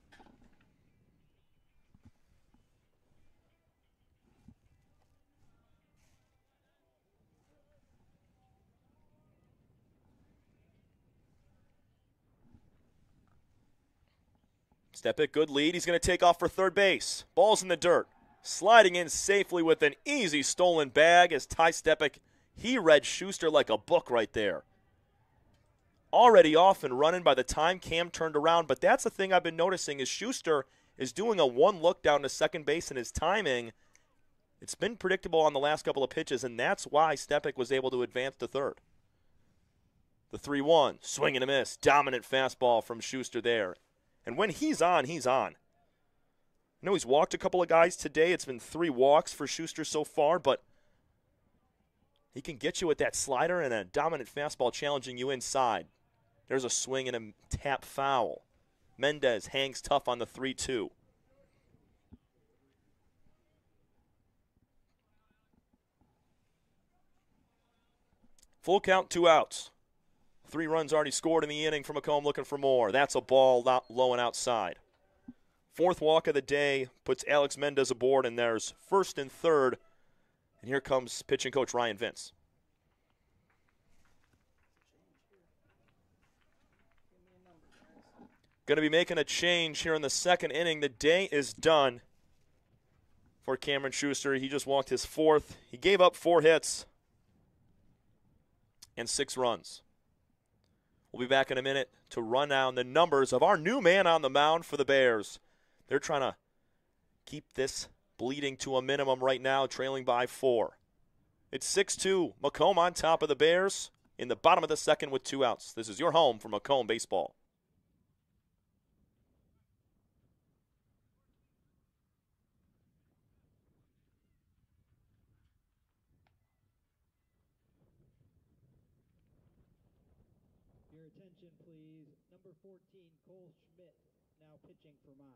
Speaker 2: Stepik, good lead. He's going to take off for third base. Ball's in the dirt. Sliding in safely with an easy stolen bag as Ty Stepik, he read Schuster like a book right there. Already off and running by the time Cam turned around, but that's the thing I've been noticing is Schuster is doing a one look down to second base, and his timing, it's been predictable on the last couple of pitches, and that's why Stepik was able to advance to third. The three one, swing and a miss, dominant fastball from Schuster there. And when he's on, he's on. I know he's walked a couple of guys today. It's been three walks for Schuster so far, but he can get you with that slider and a dominant fastball challenging you inside. There's a swing and a tap foul. Mendez hangs tough on the three two. Full count, two outs. Three runs already scored in the inning from Macomb, looking for more. That's a ball not low and outside. Fourth walk of the day puts Alex Mendez aboard, and there's first and third. And here comes pitching coach Ryan Vince. Going to be making a change here in the second inning. The day is done for Cameron Schuster. He just walked his fourth. He gave up four hits and six runs. We'll be back in a minute to run down the numbers of our new man on the mound for the Bears. They're trying to keep this bleeding to a minimum right now, trailing by four. It's six two, Macomb on top of the Bears in the bottom of the second with two outs. This is your home for Macomb baseball.
Speaker 1: Your attention, please. Number fourteen, Cole Schmidt, now pitching for Mott.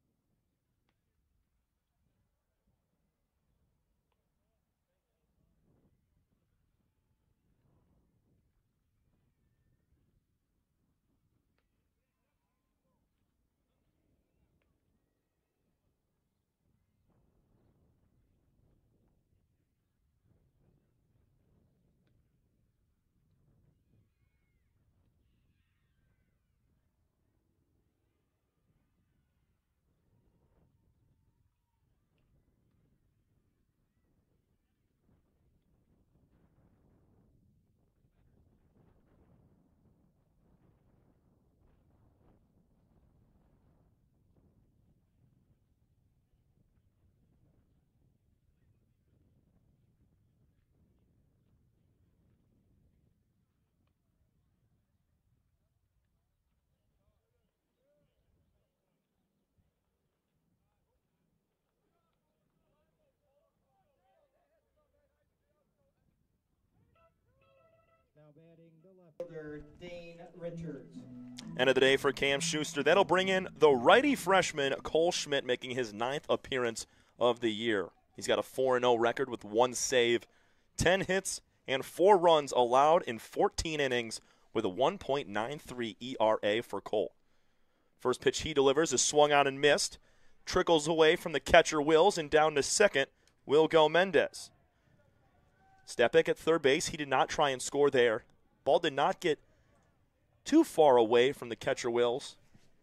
Speaker 1: Now batting the left fielder, Dane Richards.
Speaker 2: End of the day for Cam Schuster. That'll bring in the righty freshman, Cole Schmidt, making his ninth appearance of the year. He's got a four and oh record with one save, ten hits, and four runs allowed in fourteen innings with a one point nine three E R A for Cole. First pitch he delivers is swung on and missed. Trickles away from the catcher, Wills, and down to second will go Mendez. Stepek at third base. He did not try and score there. Ball did not get too far away from the catcher, Wills.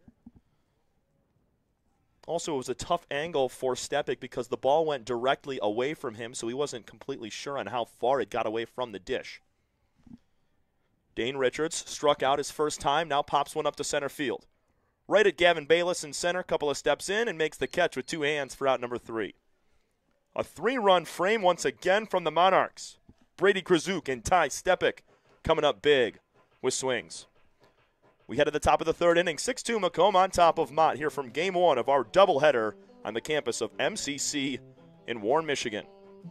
Speaker 2: Also, it was a tough angle for Stepek because the ball went directly away from him, so he wasn't completely sure on how far it got away from the dish. Dane Richards struck out his first time, now pops one up to center field. Right at Gavin Bayless in center, couple of steps in, and makes the catch with two hands for out number three. A three-run frame once again from the Monarchs. Brady Krasuk and Ty Stepek coming up big with swings. We head to the top of the third inning. six two Macomb on top of Mott here from game one of our doubleheader on the campus of M C C in Warren, Michigan.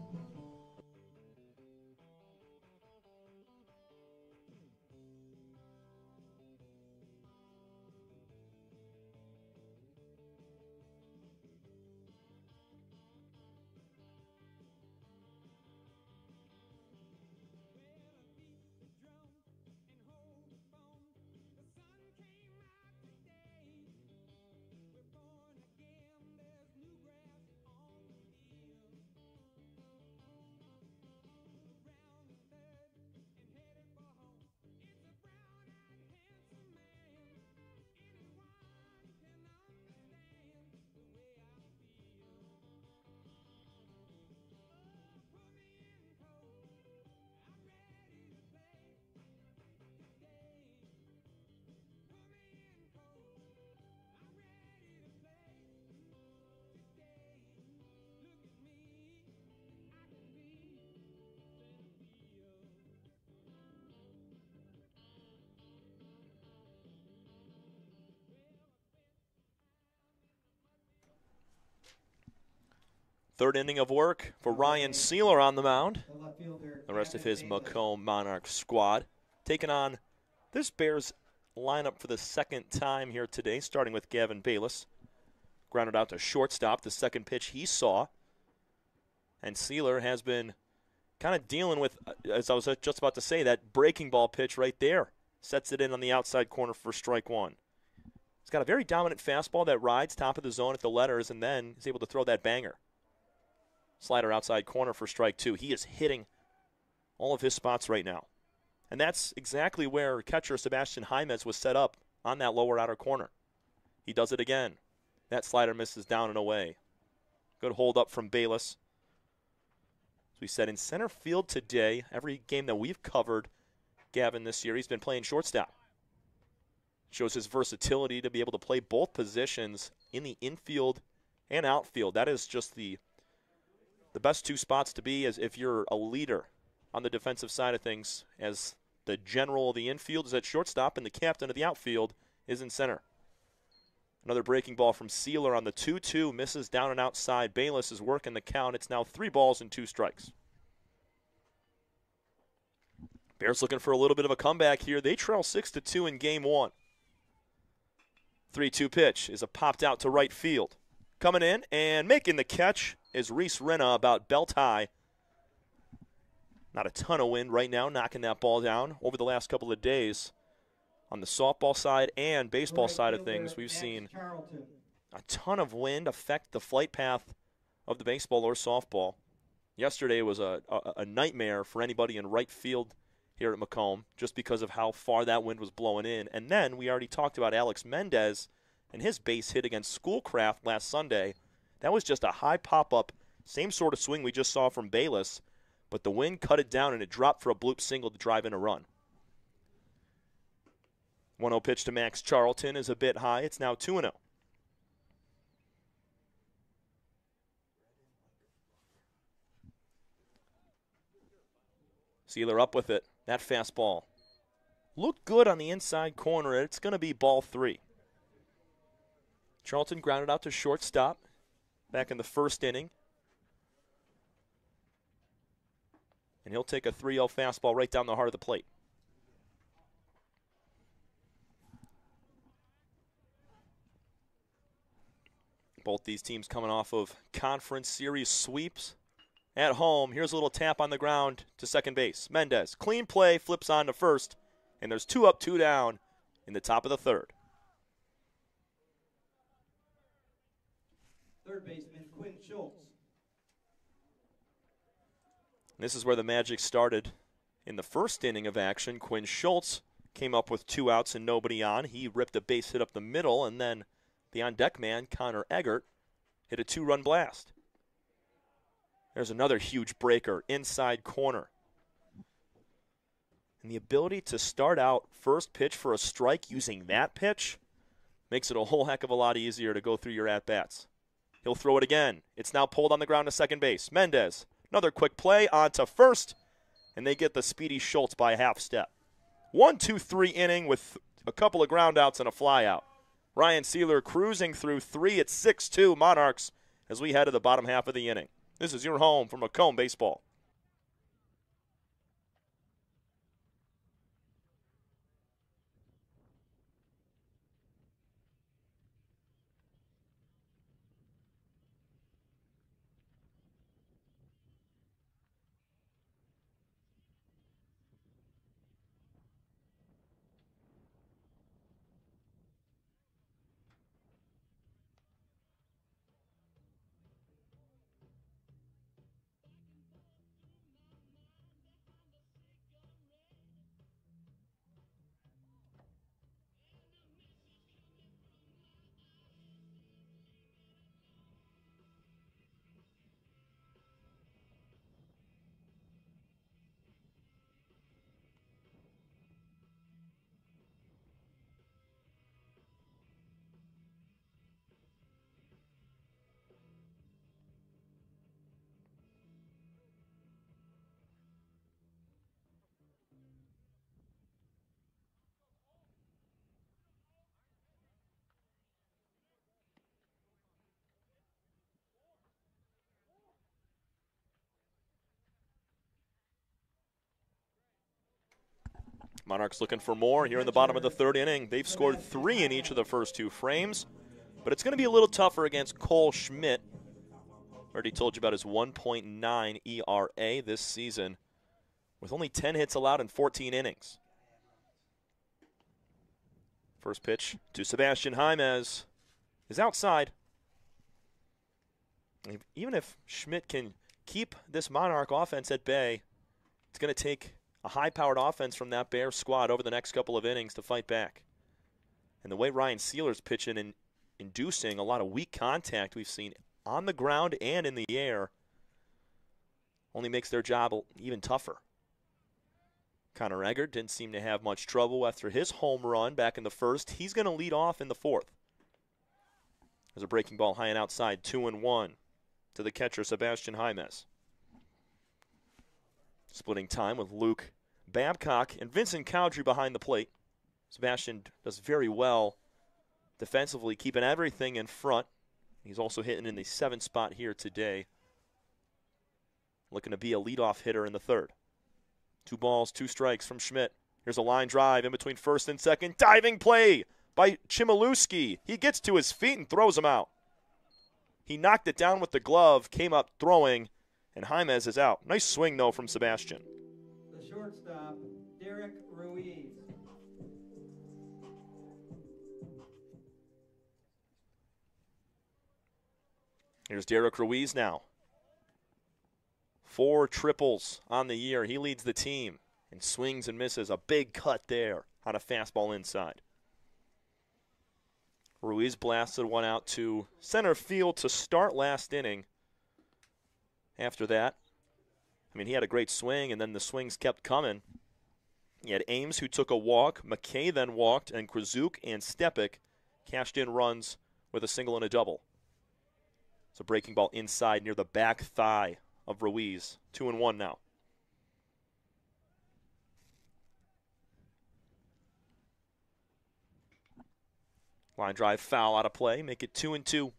Speaker 2: Third inning of work for Ryan Sealer on the mound. The rest of his Macomb Monarch squad taking on this Bears lineup for the second time here today, starting with Gavin Bayless. Grounded out to shortstop, the second pitch he saw. And Sealer has been kind of dealing with, as I was just about to say, that breaking ball pitch right there. Sets it in on the outside corner for strike one. He's got a very dominant fastball that rides top of the zone at the letters and then is able to throw that banger. Slider outside corner for strike two. He is hitting all of his spots right now. And that's exactly where catcher Sebastian Jaimez was set up on that lower outer corner. He does it again. That slider misses down and away. Good hold up from Bayless. As we said, in center field today, every game that we've covered, Gavin, this year, he's been playing shortstop. Shows his versatility to be able to play both positions in the infield and outfield. That is just the, the best two spots to be as if you're a leader on the defensive side of things, as the general of the infield is at shortstop and the captain of the outfield is in center. Another breaking ball from Sealer on the two two, misses down and outside. Bayless is working the count. It's now three balls and two strikes. Bears looking for a little bit of a comeback here. They trail six to two in game one. three two pitch is a popped out to right field. Coming in and making the catch is Reese Renna, about belt high. Not a ton of wind right now, knocking that ball down. Over the last couple of days, on the softball side and baseball side of things, we've seen a ton of wind affect the flight path of the baseball or softball. Yesterday was a, a, a nightmare for anybody in right field here at Macomb, just because of how far that wind was blowing in. And then we already talked about Alex Mendez and his base hit against Schoolcraft last Sunday. That was just a high pop-up, same sort of swing we just saw from Bayless, but the wind cut it down and it dropped for a bloop single to drive in a run. one oh pitch to Max Charlton is a bit high. It's now two and oh. Sealer up with it. That fastball looked good on the inside corner. It's going to be ball three. Charlton grounded out to shortstop back in the first inning. And he'll take a three oh fastball right down the heart of the plate. Both these teams coming off of conference series sweeps. At home, here's a little tap on the ground to second base. Mendez, clean play, flips on to first, and there's two up, two down in the top of the third.
Speaker 3: Third baseman Quinn Schultz.
Speaker 2: This is where the magic started in the first inning of action. Quinn Schultz came up with two outs and nobody on. He ripped a base hit up the middle, and then the on-deck man, Connor Eggert, hit a two-run blast. There's another huge breaker, inside corner. And the ability to start out first pitch for a strike using that pitch makes it a whole heck of a lot easier to go through your at-bats. He'll throw it again. It's now pulled on the ground to second base. Mendez, another quick play on to first, and they get the speedy Schultz by a half step. One, two, three inning with a couple of ground outs and a fly out. Ryan Sealer cruising through three at six two Monarchs as we head to the bottom half of the inning. This is your home for Macomb Baseball. Monarchs looking for more here in the bottom of the third inning. They've scored three in each of the first two frames, but it's going to be a little tougher against Cole Schmidt. Already told you about his one point nine E R A this season with only ten hits allowed in fourteen innings. First pitch to Sebastian Jaimez is outside. Even if Schmidt can keep this Monarch offense at bay, it's going to take a high-powered offense from that Bears squad over the next couple of innings to fight back. And the way Ryan Sealer's pitching and inducing a lot of weak contact we've seen on the ground and in the air only makes their job even tougher. Connor Eggert didn't seem to have much trouble after his home run back in the first. He's going to lead off in the fourth. There's a breaking ball high and outside, two and one to the catcher, Sebastian Jaimez. Splitting time with Luke Babcock and Vincent Cowdrey behind the plate. Sebastian does very well defensively, keeping everything in front. He's also hitting in the seventh spot here today. Looking to be a leadoff hitter in the third. Two balls, two strikes from Schmidt. Here's a line drive in between first and second. Diving play by Chmielewski. He gets to his feet and throws him out. He knocked it down with the glove, came up throwing, and Jaimez is out. Nice swing, though, from Sebastian.
Speaker 1: The shortstop, Derek Ruiz.
Speaker 2: Here's Derek Ruiz now. Four triples on the year. He leads the team and swings and misses. A big cut there on a fastball inside. Ruiz blasted one out to center field to start last inning. After that, I mean, he had a great swing, and then the swings kept coming. He had Ames, who took a walk. McKay then walked, and Krzyzuk and Stepik cashed in runs with a single and a double. It's a breaking ball inside near the back thigh of Ruiz. Two and one now. Line drive foul out of play. Make it two and two.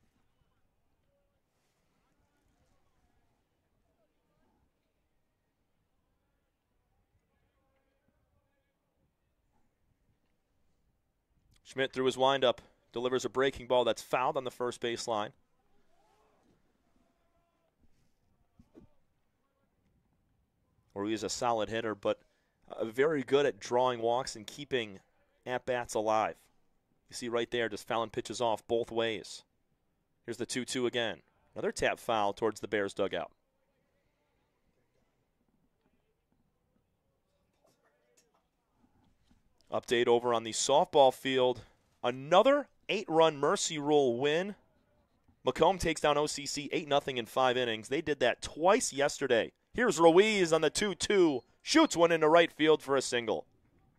Speaker 2: Schmidt threw his windup. Delivers a breaking ball that's fouled on the first base line. Ruiz is a solid hitter, but uh, very good at drawing walks and keeping at-bats alive. You see right there, just fouling pitches off both ways. Here's the two two again. Another tap foul towards the Bears dugout. Update over on the softball field. Another eight-run Mercy Rule win. Macomb takes down O C C eight nothing in five innings. They did that twice yesterday. Here's Ruiz on the two two. Shoots one into right field for a single.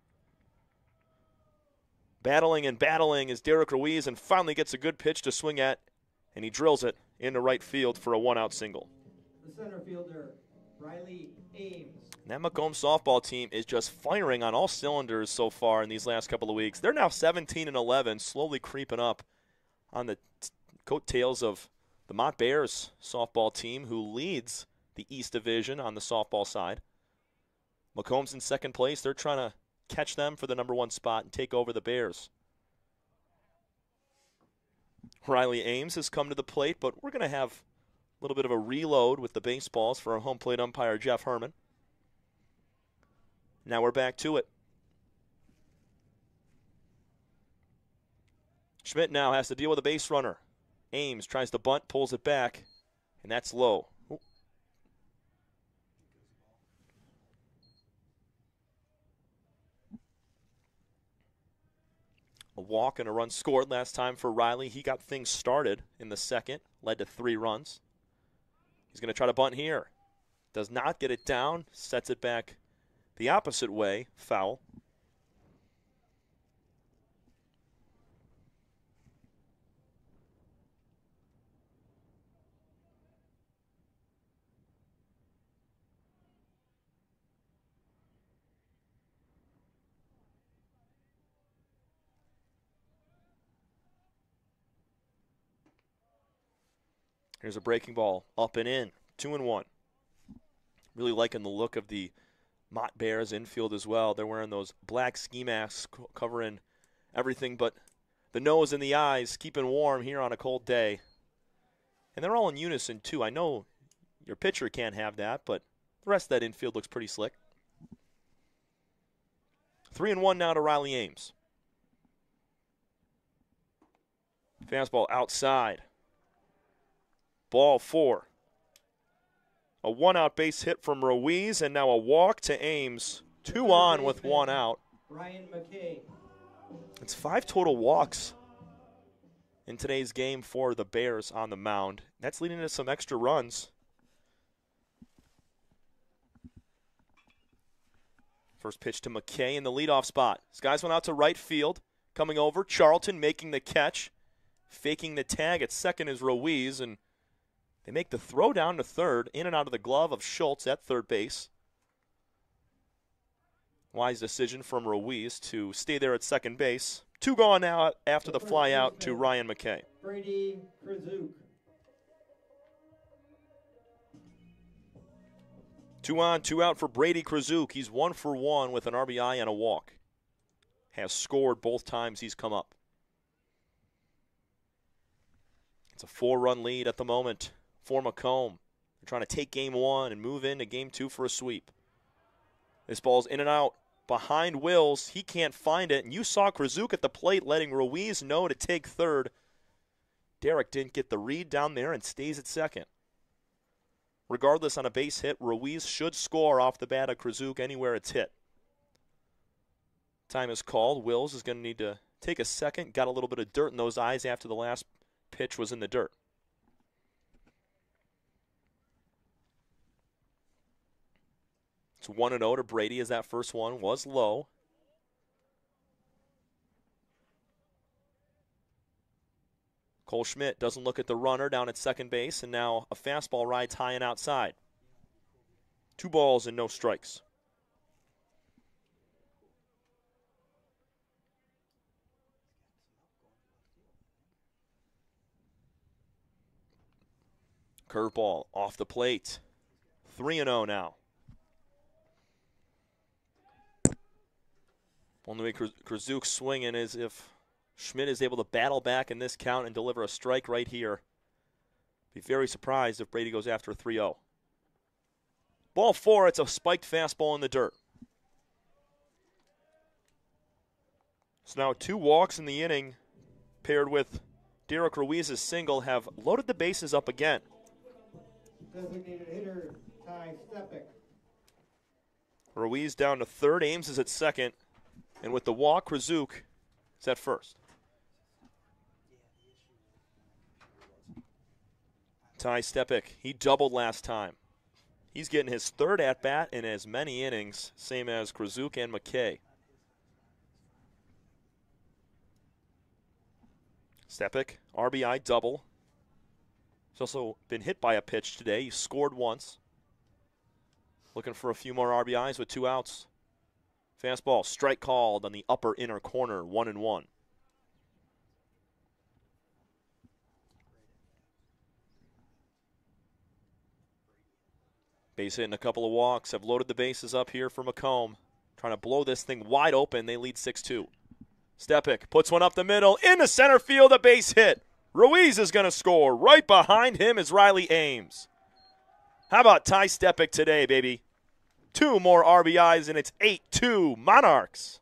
Speaker 2: Battling and battling is Derek Ruiz, and finally gets a good pitch to swing at, and he drills it into right field for a one-out single.
Speaker 1: The center fielder, Riley Ames.
Speaker 2: And that Macomb softball team is just firing on all cylinders so far in these last couple of weeks. They're now seventeen and eleven, slowly creeping up on the t- coattails of the Mott Bears softball team, who leads the East Division on the softball side. Macomb's in second place. They're trying to catch them for the number one spot and take over the Bears. Riley Ames has come to the plate, but we're going to have a little bit of a reload with the baseballs for our home plate umpire, Jeff Herman. Now we're back to it. Schmidt now has to deal with a base runner. Ames tries to bunt, pulls it back, and that's low. Ooh. A walk and a run scored last time for Riley. He got things started in the second, led to three runs. He's going to try to bunt here. Does not get it down, sets it back the opposite way, foul. Here's a breaking ball, up and in, two and one. Really liking the look of the Mott Bears infield as well. They're wearing those black ski masks covering everything but the nose and the eyes, keeping warm here on a cold day. And they're all in unison, too. I know your pitcher can't have that, but the rest of that infield looks pretty slick. Three and one now to Riley Ames. Fastball outside. Ball four. A one-out base hit from Ruiz, and now a walk to Ames. Two on with one out.
Speaker 1: Ryan McKay.
Speaker 2: It's five total walks in today's game for the Bears on the mound. That's leading to some extra runs. First pitch to McKay in the leadoff spot. This guy's went out to right field. Coming over, Charlton making the catch. Faking the tag at second is Ruiz, and they make the throw down to third, in and out of the glove of Schultz at third base. Wise decision from Ruiz to stay there at second base. Two gone now after the fly out to Ryan McKay.
Speaker 1: Brady Krzyzuk.
Speaker 2: Two on, two out for Brady Krzyzuk. He's one for one with an R B I and a walk. Has scored both times he's come up. It's a four-run lead at the moment for Macomb. They're trying to take game one and move into game two for a sweep. This ball's in and out behind Wills. He can't find it, and you saw Krzyzuk at the plate letting Ruiz know to take third. Derek didn't get the read down there and stays at second. Regardless, on a base hit, Ruiz should score off the bat of Krzyzuk anywhere it's hit. Time is called. Wills is going to need to take a second. Got a little bit of dirt in those eyes after the last pitch was in the dirt. It's one and oh to Brady as that first one was low. Cole Schmidt doesn't look at the runner down at second base, and now a fastball rides high and outside. Two balls and no strikes. Curveball off the plate. three and oh now. Only way Krzyzuk's swinging is if Schmidt is able to battle back in this count and deliver a strike right here. Be very surprised if Brady goes after a three oh. Ball four, it's a spiked fastball in the dirt. So now two walks in the inning paired with Derek Ruiz's single have loaded the bases up again.
Speaker 1: Designated hitter Ty Stepik.
Speaker 2: Ruiz down to third. Ames is at second. And with the walk, Krzyzuk is at first. Ty Stepik, he doubled last time. He's getting his third at-bat in as many innings, same as Krzyzuk and McKay. Stepik, R B I double. He's also been hit by a pitch today. He scored once. Looking for a few more R B Is with two outs. Fastball, strike called on the upper inner corner, one and one. Base hit and a couple of walks have loaded the bases up here for Macomb. Trying to blow this thing wide open. They lead six two. Stepik puts one up the middle. Into center field, a base hit. Ruiz is going to score. Right behind him is Riley Ames. How about Ty Stepik today, baby? Two more R B Is, and it's eight two Monarchs.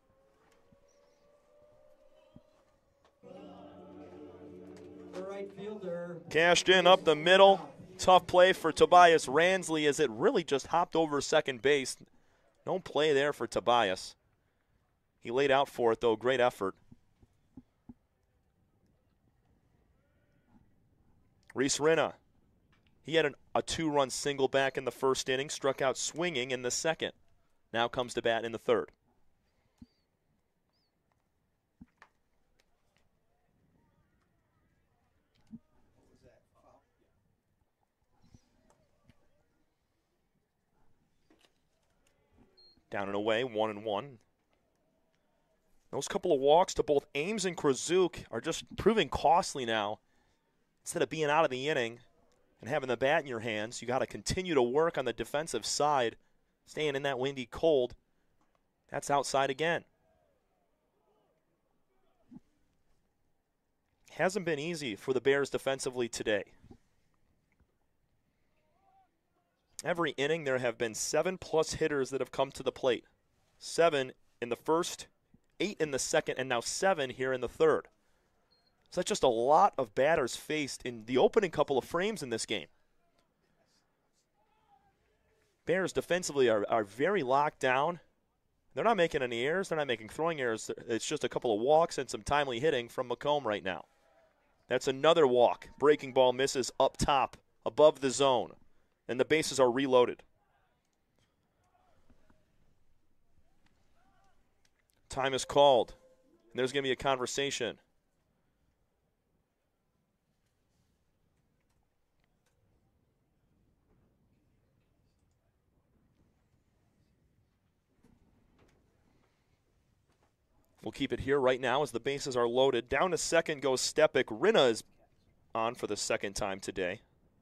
Speaker 1: The right fielder.
Speaker 2: Cashed in up the middle. Tough play for Tobias Ransley as it really just hopped over second base. No play there for Tobias. He laid out for it, though. Great effort. Reese Rinna. He had an, a two-run single back in the first inning, struck out swinging in the second. Now comes to bat in the third. Down and away, one and one. Those couple of walks to both Ames and Krzyzuk are just proving costly now. Instead of being out of the inning and having the bat in your hands, you got to continue to work on the defensive side, staying in that windy cold. That's outside again. Hasn't been easy for the Bears defensively today. every inning there have been seven plus hitters that have come to the plate. Seven in the first, eight in the second, and now seven here in the third. So that's just a lot of batters faced in the opening couple of frames in this game. Bears defensively are, are very locked down. They're not making any errors. They're not making throwing errors. It's just a couple of walks and some timely hitting from Macomb right now. That's another walk. Breaking ball misses up top, above the zone, and the bases are reloaded. Time is called, and there's going to be a conversation. We'll keep it here right now as the bases are loaded. Down to second goes Stepik. Rinna is on for the second time today.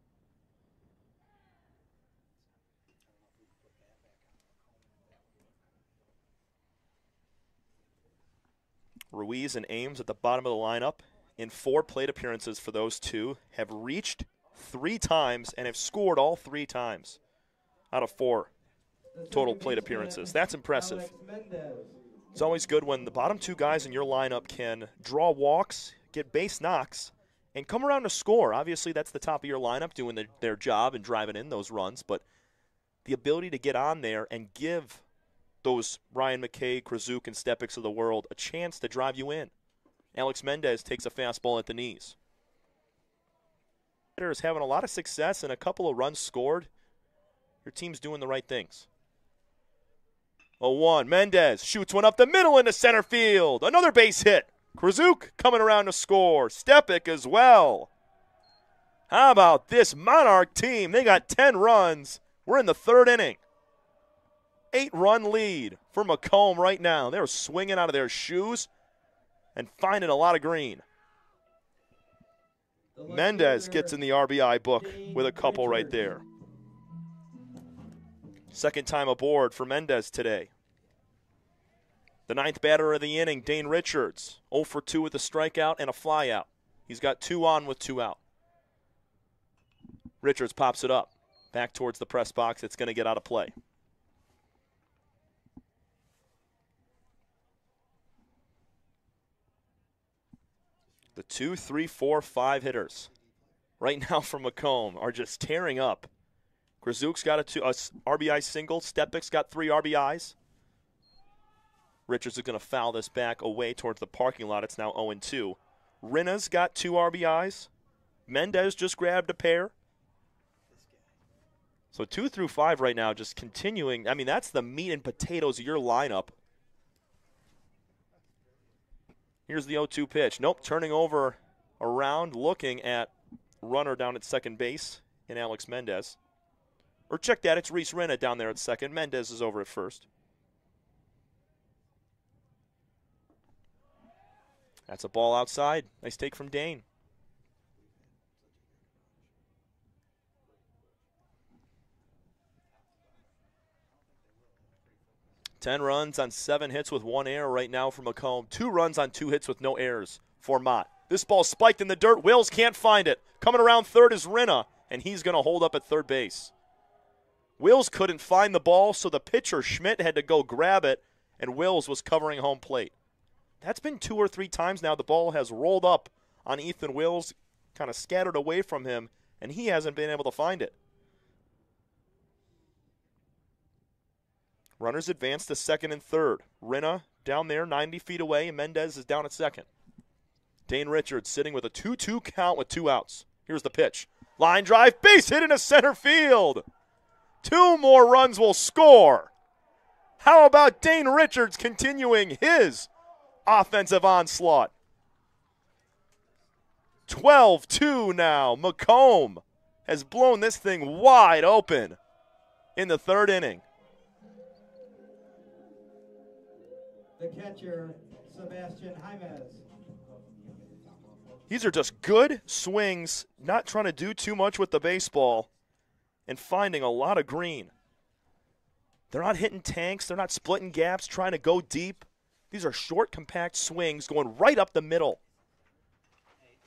Speaker 2: Ruiz and Ames at the bottom of the lineup. In four plate appearances for those two, have reached three times and have scored all three times out of four total plate appearances. That's impressive. It's always good when the bottom two guys in your lineup can draw walks, get base knocks, and come around to score. Obviously, that's the top of your lineup doing the, their job and driving in those runs, but the ability to get on there and give those Ryan McKay, Krasuk, and Stepiks of the world a chance to drive you in. Alex Mendez takes a fastball at the knees. Is having a lot of success and a couple of runs scored. Your team's doing the right things. oh one, Mendez shoots one up the middle into center field. Another base hit. Krasuk coming around to score. Stepik as well. How about this Monarch team? They got ten runs. We're in the third inning. Eight-run lead for Macomb right now. They're swinging out of their shoes and finding a lot of green. Mendez gets in the R B I book with a couple right there. Second time aboard for Mendez today. The ninth batter of the inning, Dane Richards, oh for two with a strikeout and a flyout. He's got two on with two out. Richards pops it up. Back towards the press box. It's going to get out of play. The two, three, four, five hitters right now from Macomb are just tearing up. Krasuk's got a, two, a R B I single. Stepik's got three R B Is. Richards is going to foul this back away towards the parking lot. It's now oh and two. Rinna's got two R B Is. Mendez just grabbed a pair. So two through five right now just continuing. I mean, that's the meat and potatoes of your lineup. Here's the oh two pitch. Nope, turning over around, looking at runner down at second base in Alex Mendez. Or check that, it's Reese Rinna down there at second. Mendez is over at first. That's a ball outside. Nice take from Dane. Ten runs on seven hits with one error right now for Macomb. Two runs on two hits with no errors for Mott. This ball spiked in the dirt. Wills can't find it. Coming around third is Rinna, and he's going to hold up at third base. Wills couldn't find the ball, so the pitcher, Schmidt, had to go grab it, and Wills was covering home plate. That's been two or three times now. The ball has rolled up on Ethan Wills, kind of scattered away from him, and he hasn't been able to find it. Runners advance to second and third. Rinna down there ninety feet away, and Mendez is down at second. Dane Richards sitting with a two two count with two outs. Here's the pitch. Line drive, base hit into center field. Two more runs will score. How about Dane Richards continuing his offensive onslaught? twelve two now. Macomb has blown this thing wide open in the third inning.
Speaker 1: The catcher, Sebastian Jaimez.
Speaker 2: These are just good swings, not trying to do too much with the baseball, and finding a lot of green. They're not hitting tanks. They're not splitting gaps, trying to go deep. These are short, compact swings going right up the middle.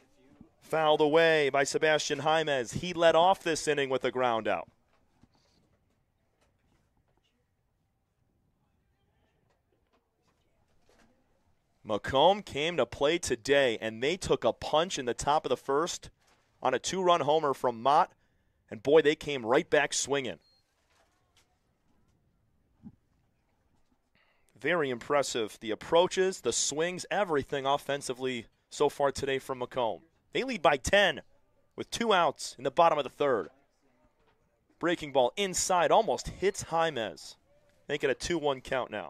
Speaker 2: Fouled away by Sebastian Jaimez. He led off this inning with a ground out. Macomb came to play today, and they took a punch in the top of the first on a two-run homer from Mott, and boy, they came right back swinging. Very impressive. The approaches, the swings, everything offensively so far today from Macomb. They lead by ten with two outs in the bottom of the third. Breaking ball inside, almost hits Jaimez. Make it a two one count now.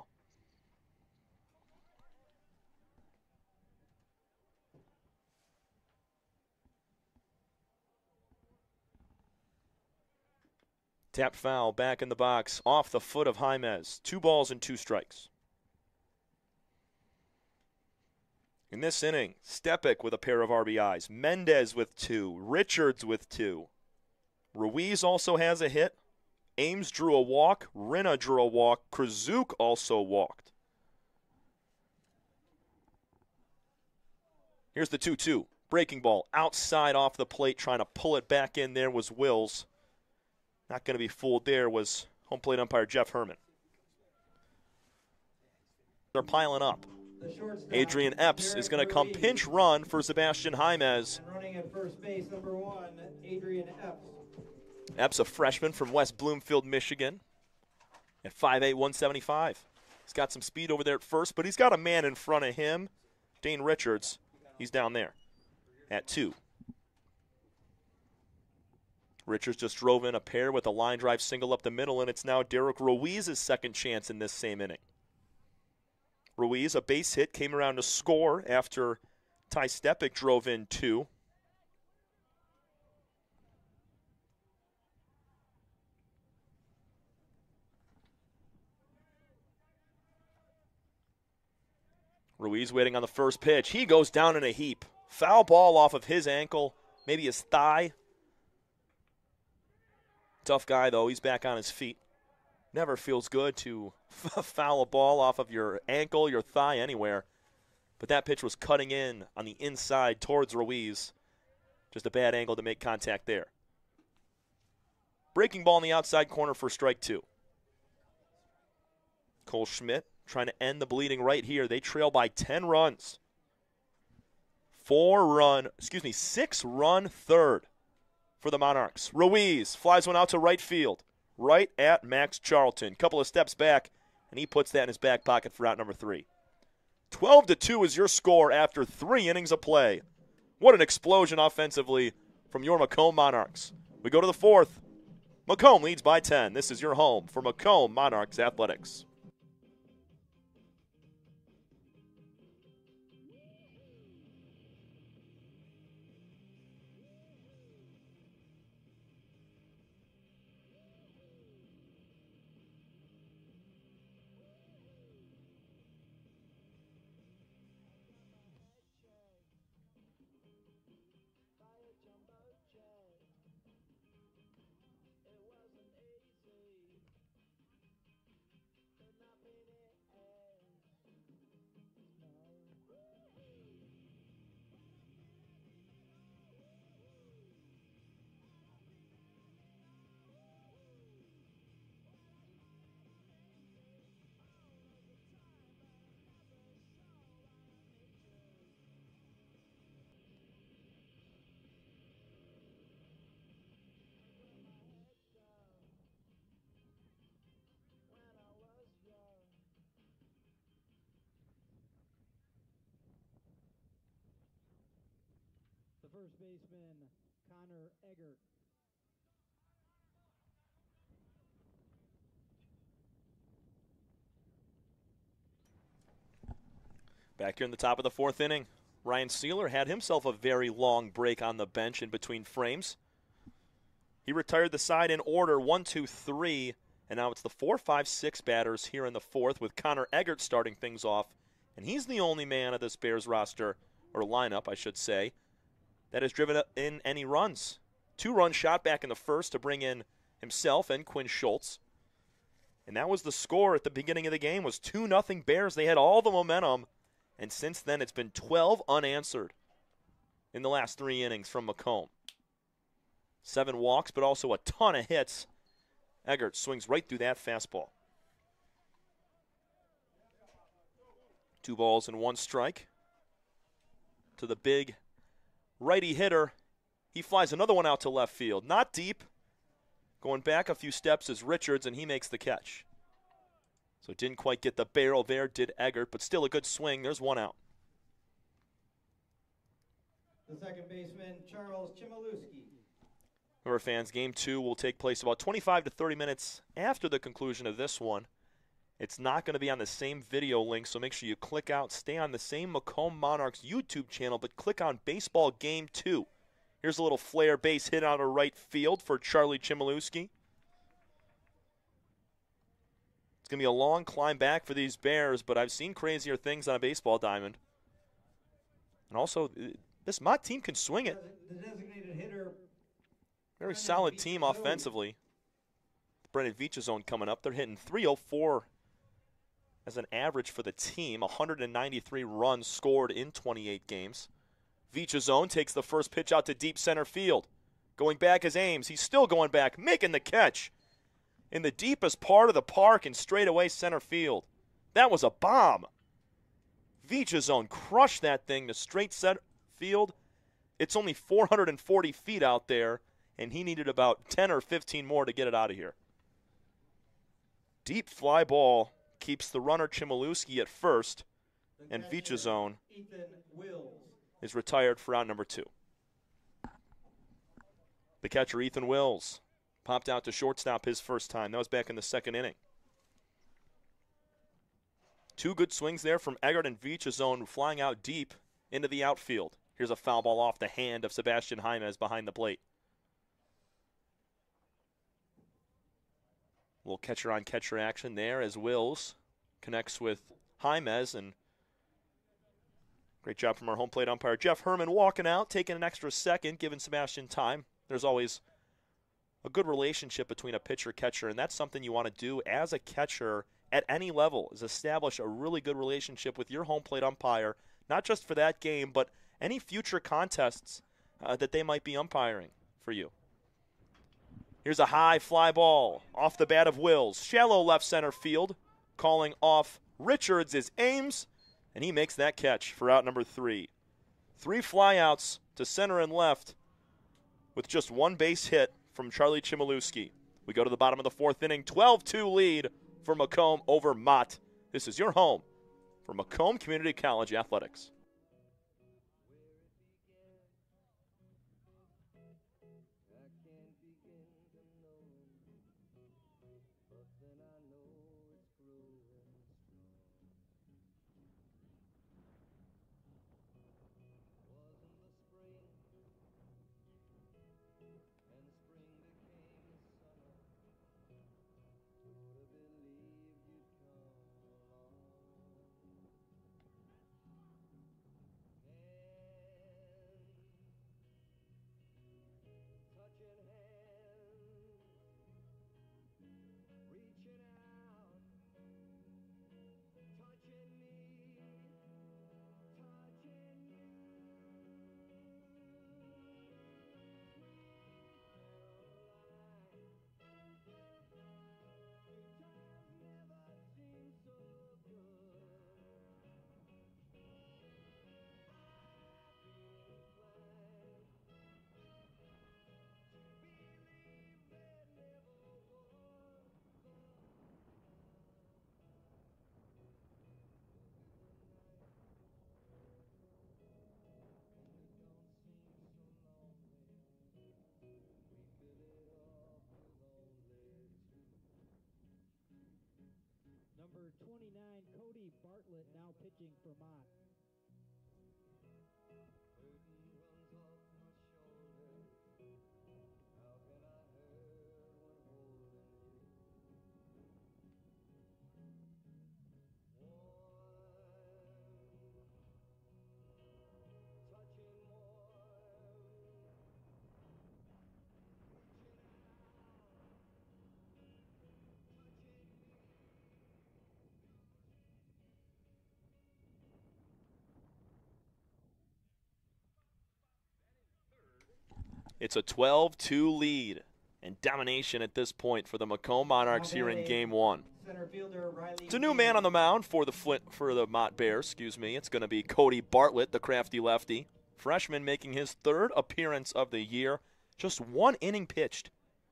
Speaker 2: Tap foul back in the box, off the foot of Jaimez. Two balls and two strikes. In this inning, Stepik with a pair of R B Is, Mendez with two, Richards with two. Ruiz also has a hit. Ames drew a walk, Rinna drew a walk, Kruzuk also walked. Here's the two two. Breaking ball outside off the plate, trying to pull it back in there was Wills. Not going to be fooled there was home plate umpire Jeff Herman. They're piling up. Adrian Epps is going to come pinch run for Sebastian Jaimez.
Speaker 1: And running at first base, number one, Adrian Epps.
Speaker 2: Epps, a freshman from West Bloomfield, Michigan, at five eight, one seventy-five. He's got some speed over there at first, but he's got a man in front of him, Dane Richards. He's down there at two. Richards just drove in a pair with a line drive single up the middle, and it's now Derek Ruiz's second chance in this same inning. Ruiz, a base hit, came around to score after Ty Stepik drove in two. Ruiz waiting on the first pitch. He goes down in a heap. Foul ball off of his ankle, maybe his thigh. Tough guy, though. He's back on his feet. Never feels good to foul a ball off of your ankle, your thigh, anywhere. But that pitch was cutting in on the inside towards Ruiz. Just a bad angle to make contact there. Breaking ball in the outside corner for strike two. Cole Schmidt trying to end the bleeding right here. They trail by ten runs. Four run, excuse me, six run third for the Monarchs. Ruiz flies one out to right field, right at Max Charlton. Couple of steps back, and he puts that in his back pocket for out number three. twelve to two is your score after three innings of play. What an explosion offensively from your Macomb Monarchs. We go to the fourth. Macomb leads by ten. This is your home for Macomb Monarchs Athletics.
Speaker 1: The first baseman, Connor Eggert.
Speaker 2: Back here in the top of the fourth inning, Ryan Sealer had himself a very long break on the bench in between frames. He retired the side in order, one, two, three, and now it's the four, five, six batters here in the fourth with Connor Eggert starting things off, and he's the only man of this Bears roster, or lineup, I should say, that has driven in any runs. Two-run shot back in the first to bring in himself and Quinn Schultz. And that was the score at the beginning of the game, was two nothing Bears. They had all the momentum, and since then it's been twelve unanswered in the last three innings from Macomb. Seven walks, but also a ton of hits. Eggert swings right through that fastball. Two balls and one strike to the big righty hitter. He flies another one out to left field. Not deep. Going back a few steps is Richards, and he makes the catch. So didn't quite get the barrel there, did Eggert, but still a good swing. There's one out.
Speaker 1: The second baseman, Charles Chmielewski.
Speaker 2: Remember, fans, game two will take place about twenty-five to thirty minutes after the conclusion of this one. It's not going to be on the same video link, so make sure you click out, stay on the same Macomb Monarchs YouTube channel, but click on Baseball Game two. Here's a little flare base hit out of right field for Charlie Chmielewski. It's going to be a long climb back for these Bears, but I've seen crazier things on a baseball diamond. And also, this Mott team can swing it.
Speaker 1: The designated hitter.
Speaker 2: Very solid team offensively. Brennan Vichazone coming up. They're hitting three oh four as an average for the team. one hundred ninety-three runs scored in twenty-eight games. Vichazone takes the first pitch out to deep center field. Going back is Ames. He's still going back, making the catch in the deepest part of the park in straightaway center field. That was a bomb. Vichazone crushed that thing to straight center field. It's only four hundred forty feet out there, and he needed about ten or fifteen more to get it out of here. Deep fly ball keeps the runner Chmielewski at first, and Vichazone is retired for out number two. The catcher, Ethan Wills, popped out to shortstop his first time. That was back in the second inning. Two good swings there from Eggert and Vichazone flying out deep into the outfield. Here's a foul ball off the hand of Sebastian Jaimez behind the plate. A little catcher-on-catcher action there as Wills connects with Jaimez, and great job from our home plate umpire, Jeff Herman, walking out, taking an extra second, giving Sebastian time. There's always a good relationship between a pitcher-catcher, and that's something you want to do as a catcher at any level, is establish a really good relationship with your home plate umpire, not just for that game, but any future contests uh, that they might be umpiring for you. Here's a high fly ball off the bat of Wills. Shallow left center field. Calling off Richards is Ames, and he makes that catch for out number three. Three flyouts to center and left with just one base hit from Charlie Chmielewski. We go to the bottom of the fourth inning. twelve two lead for Macomb over Mott. This is your home for Macomb Community College Athletics.
Speaker 1: Number twenty-nine, Cody Bartlett, now pitching for Mott.
Speaker 2: It's a twelve two lead and domination at this point for the Macomb Monarchs here in game one.
Speaker 3: Center fielder Riley.
Speaker 2: It's a new man on the mound for the Flint for the Mott Bears. Excuse me. It's going to be Cody Bartlett, the crafty lefty, freshman, making his third appearance of the year. Just one inning pitched.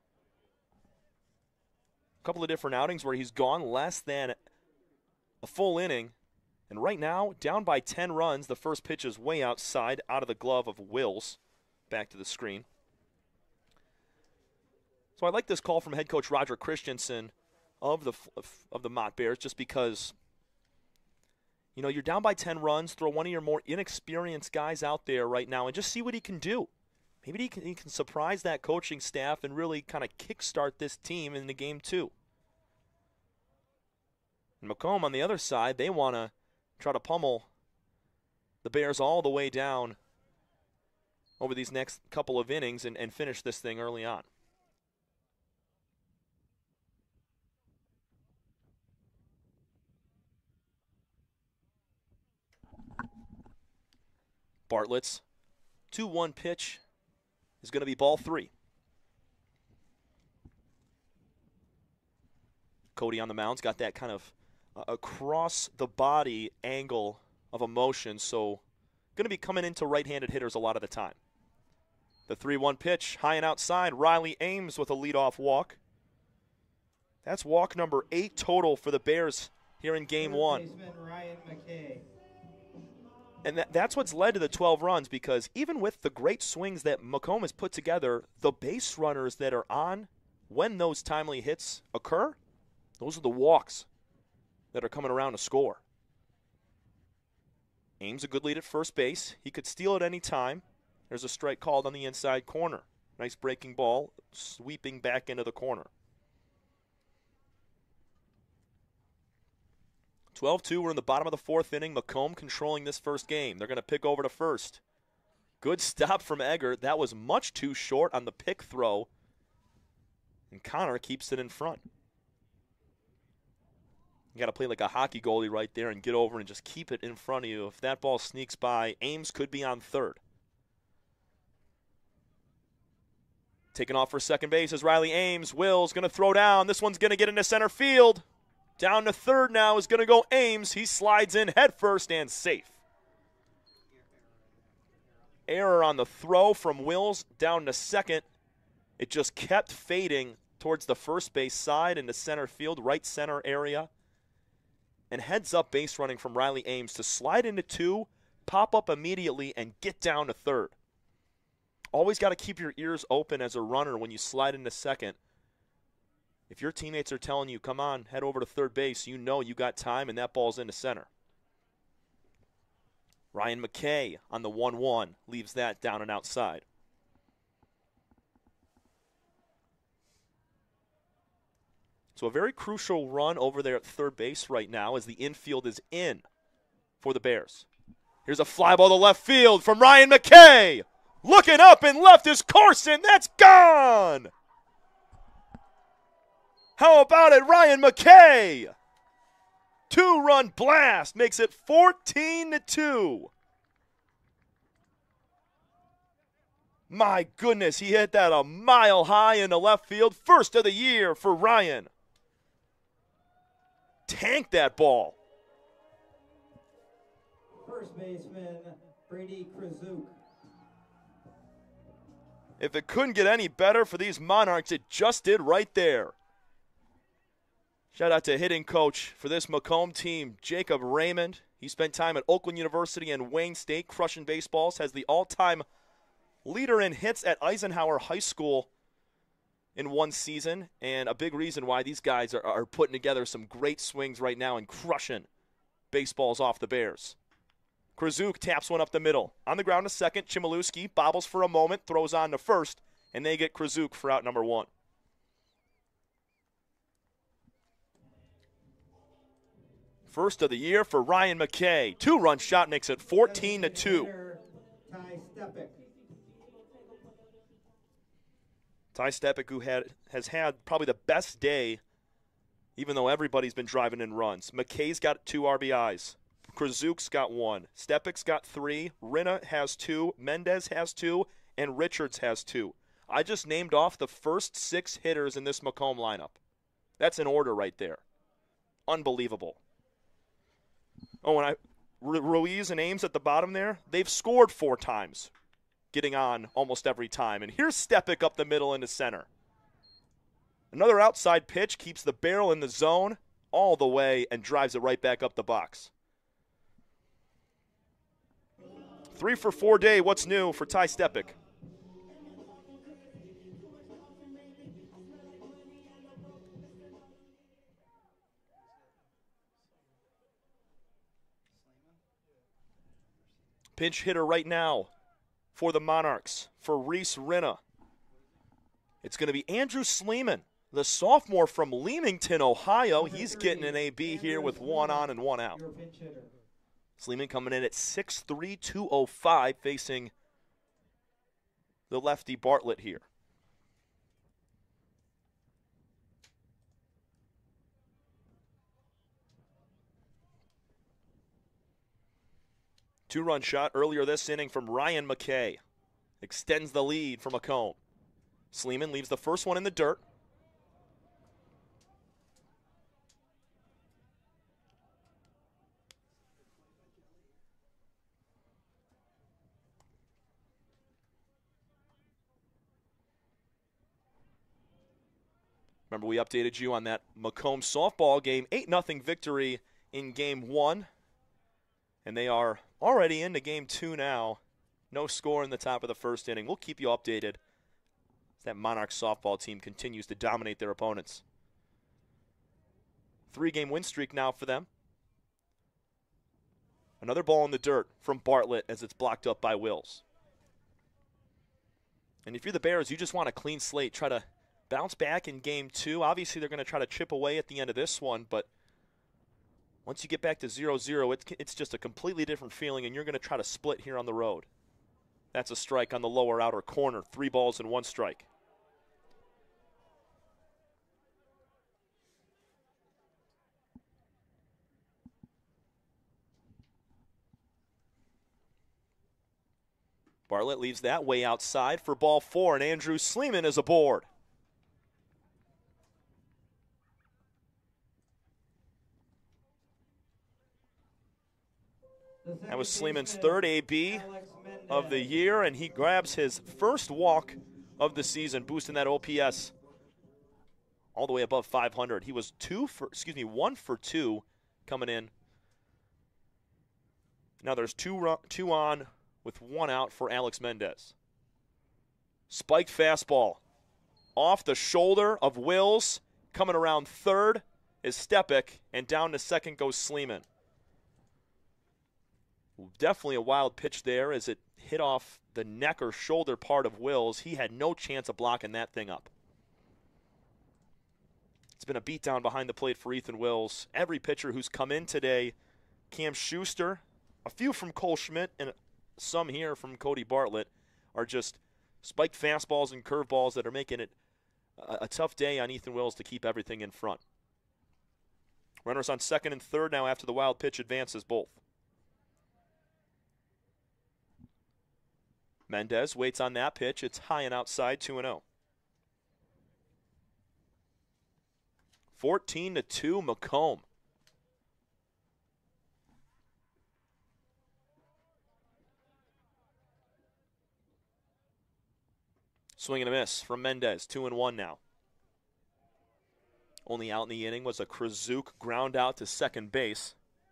Speaker 2: A couple of different outings where he's gone less than a full inning. And right now, down by ten runs. The first pitch is way outside, out of the glove of Wills. Back to the screen. So I like this call from head coach Roger Christensen of the of the Mott Bears, just because, you know, you're down by ten runs. Throw one of your more inexperienced guys out there right now and just see what he can do. Maybe he can, he can surprise that coaching staff and really kind of kickstart this team in the game two. And Macomb on the other side, they want to try to pummel the Bears all the way down over these next couple of innings and, and finish this thing early on. Bartlett's two one pitch is going to be ball three. Cody on the mound's got that kind of uh, across the body angle of a motion, so going to be coming into right-handed hitters a lot of the time. The three one pitch, high and outside. Riley Ames with a leadoff walk. That's walk number eight total for the Bears here in game one.
Speaker 3: Ryan McKay.
Speaker 2: And that, that's what's led to the twelve runs, because even with the great swings that Macomb has put together, the base runners that are on when those timely hits occur, those are the walks that are coming around to score. Ames a good lead at first base. He could steal at any time. There's a strike called on the inside corner. Nice breaking ball, sweeping back into the corner. twelve two, we're in the bottom of the fourth inning. Macomb controlling this first game. They're going to pick over to first. Good stop from Egger. That was much too short on the pick throw. And Connor keeps it in front. You got to play like a hockey goalie right there and get over and just keep it in front of you. If that ball sneaks by, Ames could be on third. Taking off for second base is Riley Ames. Will's going to throw down. This one's going to get into center field. Down to third now is going to go Ames. He slides in head first and safe. Error on the throw from Wills down to second. It just kept fading towards the first base side into center field, right center area. And heads up base running from Riley Ames to slide into two, pop up immediately, and get down to third. Always got to keep your ears open as a runner when you slide into second. If your teammates are telling you, come on, head over to third base, you know you got time, and that ball's into center. Ryan McKay on the one one leaves that down and outside. So a very crucial run over there at third base right now as the infield is in for the Bears. Here's a fly ball to left field from Ryan McKay. Looking up and left is Carson. That's gone. How about it, Ryan McKay? Two-run blast makes it fourteen to two. My goodness, he hit that a mile high into left field. First of the year for Ryan. Tanked that ball.
Speaker 3: First baseman Brady Krasuk.
Speaker 2: If it couldn't get any better for these Monarchs, it just did right there. Shout out to hitting coach for this Macomb team, Jacob Raymond. He spent time at Oakland University and Wayne State crushing baseballs, has the all-time leader in hits at Eisenhower High School in one season, and a big reason why these guys are, are putting together some great swings right now and crushing baseballs off the Bears. Krasuk taps one up the middle. On the ground to second, Chmielewski bobbles for a moment, throws on to first, and they get Krasuk for out number one. First of the year for Ryan McKay. Two-run shot makes it fourteen to two.
Speaker 3: Ty Stepik.
Speaker 2: Ty Stepik, who had, has had probably the best day, even though everybody's been driving in runs. McKay's got two R B Is. Krasuk's got one. Stepik's got three. Rinna has two. Mendez has two. And Richards has two. I just named off the first six hitters in this Macomb lineup. That's in order right there. Unbelievable. Oh, and I, Ruiz and Ames at the bottom there, they've scored four times, getting on almost every time. And here's Stepic up the middle into center. Another outside pitch keeps the barrel in the zone all the way and drives it right back up the box. Three for four day, what's new for Ty Stepic? Pinch hitter right now for the Monarchs, for Reese Rinna. It's going to be Andrew Sleeman, the sophomore from Leamington, Ohio. He's getting an A B here with one on and one out. Sleeman coming in at six three, two oh five, facing the lefty Bartlett here. Two-run shot earlier this inning from Ryan McKay. Extends the lead for Macomb. Sleeman leaves the first one in the dirt. Remember, we updated you on that Macomb softball game. eight nothing victory in game one. And they are already into game two now. No score in the top of the first inning. We'll keep you updated as that Monarch softball team continues to dominate their opponents. Three-game win streak now for them. Another ball in the dirt from Bartlett as it's blocked up by Wills. And if you're the Bears, you just want a clean slate. Try to bounce back in game two. Obviously, they're going to try to chip away at the end of this one, but once you get back to zero zero, it's, it's just a completely different feeling, and you're going to try to split here on the road. That's a strike on the lower outer corner. Three balls and one strike. Bartlett leaves that way outside for ball four, and Andrew Sleeman is aboard. That was Sleeman's third A B of the year, and he grabs his first walk of the season, boosting that O P S all the way above five hundred. He was two for, excuse me, one for two coming in. Now there's two run, two on with one out for Alex Mendez. Spiked fastball off the shoulder of Wills. Coming around third is Stepic, and down to second goes Sleeman. Definitely a wild pitch there as it hit off the neck or shoulder part of Wills. He had no chance of blocking that thing up. It's been a beatdown behind the plate for Ethan Wills. Every pitcher who's come in today, Cam Schuster, a few from Cole Schmidt, and some here from Cody Bartlett, are just spiked fastballs and curveballs that are making it a, a tough day on Ethan Wills to keep everything in front. Runners on second and third now after the wild pitch advances both. Mendez waits on that pitch. It's high and outside, two and oh. fourteen to two, Macomb. Swing and a miss from Mendez, two and one now. Only out in the inning was a Krasuk ground out to second base.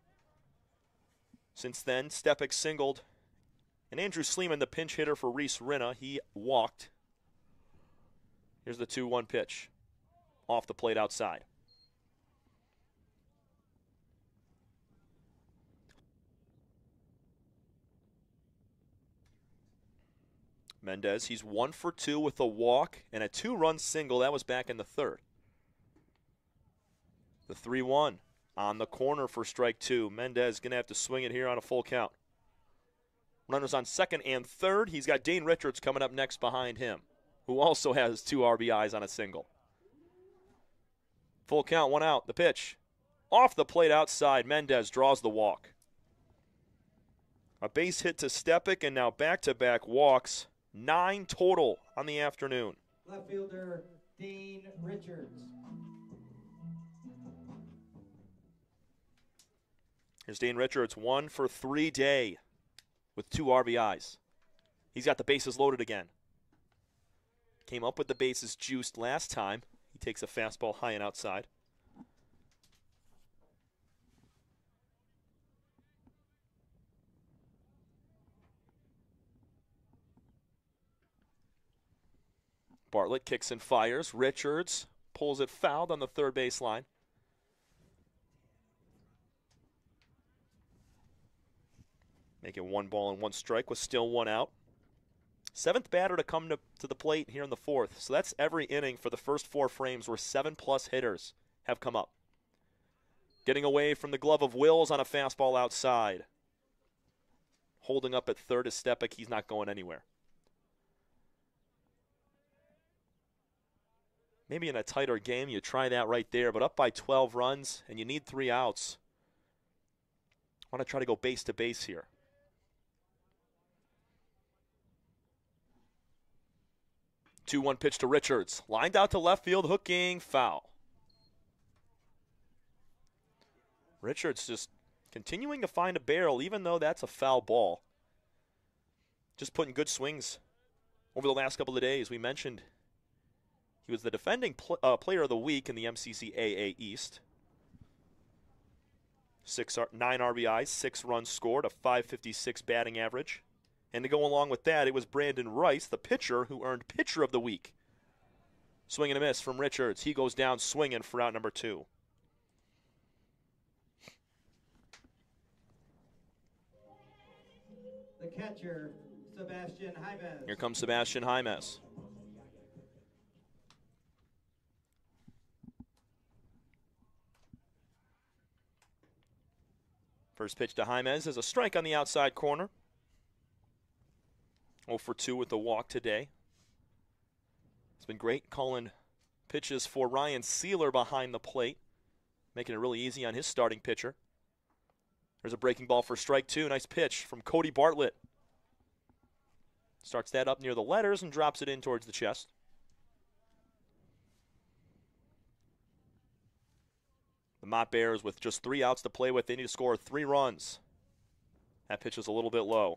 Speaker 2: Since then, Stepic singled. And Andrew Sleeman, the pinch hitter for Reese Rinna, he walked. Here's the two one pitch. Off the plate outside. Mendez, he's one for two with a walk and a two-run single. That was back in the third. The three one on the corner for strike two. Mendez going to have to swing it here on a full count. Runners on second and third. He's got Dane Richards coming up next behind him, who also has two R B Is on a single. Full count, one out. The pitch. Off the plate outside. Mendez draws the walk. A base hit to Stepic, and now back-to-back walks. Nine total on the afternoon.
Speaker 1: Left fielder Dane Richards.
Speaker 2: Here's Dane Richards, one for three day with two R B Is. He's got the bases loaded again. Came up with the bases juiced last time. He takes a fastball high and outside. Bartlett kicks and fires. Richards pulls it fouled on the third base line. Making one ball and one strike with still one out. Seventh batter to come to, to the plate here in the fourth. So that's every inning for the first four frames where seven-plus hitters have come up. Getting away from the glove of Wills on a fastball outside. Holding up at third is Stepek. He's not going anywhere. Maybe in a tighter game you try that right there, but up by twelve runs and you need three outs. I want to try to go base to base here. two one pitch to Richards. Lined out to left field, hooking, foul. Richards just continuing to find a barrel, even though that's a foul ball. Just putting good swings over the last couple of days. We mentioned he was the defending pl uh, player of the week in the M C C A A East. Six, nine R B Is, six runs scored, a five fifty-six batting average. And to go along with that, it was Brandon Rice, the pitcher, who earned Pitcher of the Week. Swing and a miss from Richards. He goes down swinging for out number two.
Speaker 1: The catcher, Sebastian Jaimes.
Speaker 2: Here comes Sebastian Jaimes. First pitch to Jaimes is a strike on the outside corner. oh for two with the walk today. It's been great calling pitches for Ryan Sealer behind the plate, making it really easy on his starting pitcher. There's a breaking ball for strike two. Nice pitch from Cody Bartlett. Starts that up near the letters and drops it in towards the chest. The Mott Bears with just three outs to play with. They need to score three runs. That pitch is a little bit low.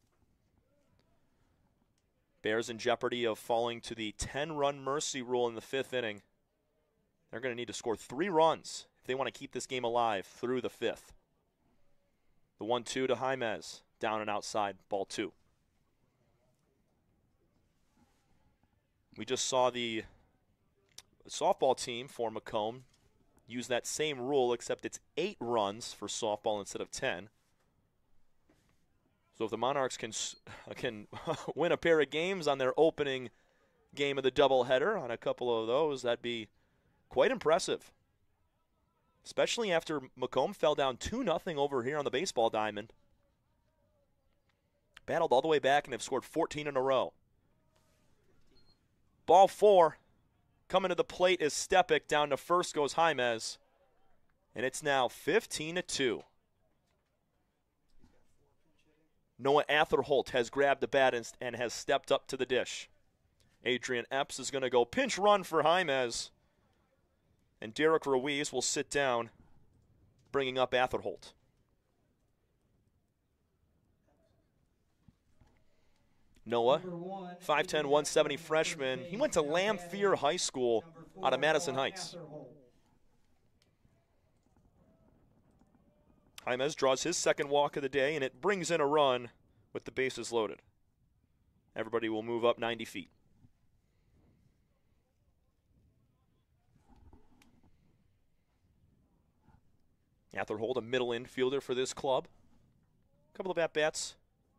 Speaker 2: Bears in jeopardy of falling to the ten-run mercy rule in the fifth inning. They're going to need to score three runs if they want to keep this game alive through the fifth. The one two to Jaimes. Down and outside, ball two. We just saw the softball team for Macomb use that same rule, except it's eight runs for softball instead of ten. So if the Monarchs can can win a pair of games on their opening game of the doubleheader, on a couple of those, that'd be quite impressive. Especially after Macomb fell down two nothing over here on the baseball diamond. Battled all the way back and have scored fourteen in a row. Ball four. Coming to the plate is Stepek. Down to first goes Jaimes. And it's now fifteen to two. Noah Atherholt has grabbed the bat and, and has stepped up to the dish. Adrian Epps is going to go pinch run for Jaimes. And Derek Ruiz will sit down, bringing up Atherholt. Noah, five ten, one seventy freshman. He went to Lamphere High School out of Madison Heights. Jaimes draws his second walk of the day, and it brings in a run with the bases loaded. Everybody will move up ninety feet. Atherholt, a middle infielder for this club. A couple of at-bats.